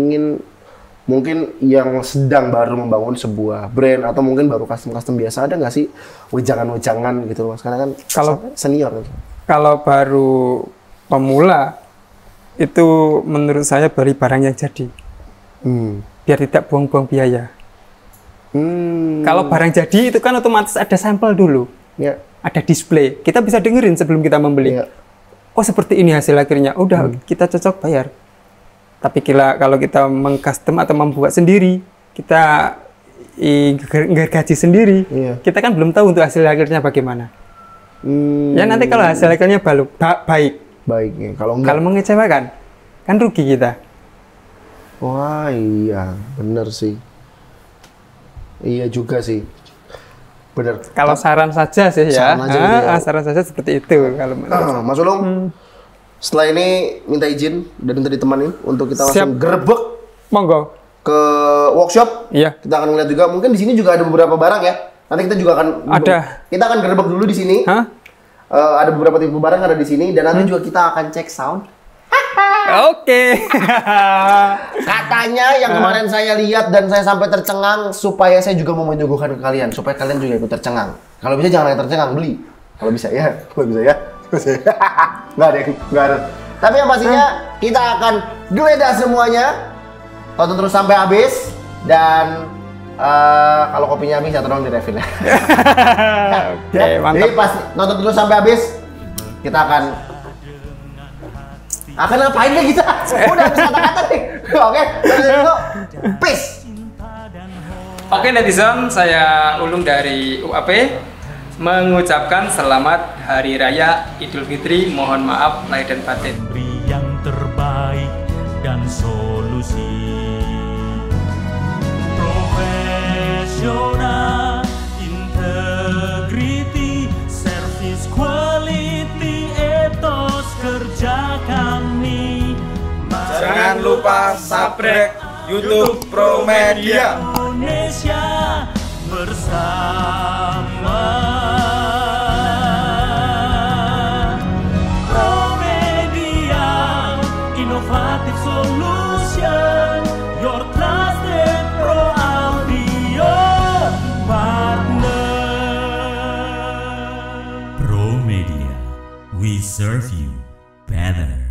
yang sedang baru membangun sebuah brand atau mungkin baru custom biasa, ada nggak sih wejangan-wejangan gitu Mas? Karena kan kalau senior kan. Kalau baru pemula itu menurut saya beli barang yang jadi. Biar tidak buang-buang biaya. Kalau barang jadi itu kan otomatis ada sampel dulu. Ya. Ada display. Kita bisa dengerin sebelum kita membeli. Ya. Oh seperti ini hasil akhirnya. Udah kita cocok bayar. Tapi kalau kita mengcustom atau membuat sendiri, kita gaji sendiri, kita kan belum tahu untuk hasil akhirnya bagaimana. Ya nanti kalau hasil akhirnya baik ya. Kalau mengecewakan, kan rugi kita. Wah iya, bener sih. Iya juga sih. Bener. Kalau saran saja sih ya. Saran saja seperti itu kalau Mas Ulung. Setelah ini minta izin dan minta ditemanin untuk kita langsung gerebek. Monggo. Ke workshop. Iya. Kita akan melihat juga. Mungkin di sini juga ada beberapa barang ya. Nanti kita juga akan kita akan gerebek dulu di sini. Ada beberapa tipe barang yang ada di sini dan nanti juga kita akan cek sound. Oke. Katanya yang kemarin saya lihat dan saya sampai tercengang supaya saya juga mau menyuguhkan ke kalian supaya kalian juga ikut tercengang. Kalau bisa jangan yang tercengang, beli. Kalau bisa ya. Nggak ada. Tapi yang pastinya kita akan geledah semuanya. Tonton terus sampai habis dan kalau kopinya habis ya tolong di-refill ya. Oke, mantap. Jadi pas nonton terus sampai habis kita akan ngapain deh kita? Udah habis kata-kata nih. Oke, peace. Oke netizen, saya Ulung dari UAP mengucapkan selamat Hari Raya Idul Fitri. Mohon maaf lahir dan batin. Beri yang terbaik dan solusi. Profesional, integrity, service quality, etos kerja kami. Jangan lupa subscribe YouTube Pro Media Indonesia bersama. Pro Media, inovatif solution, your trusted pro audio partner. Pro Media, we serve you better.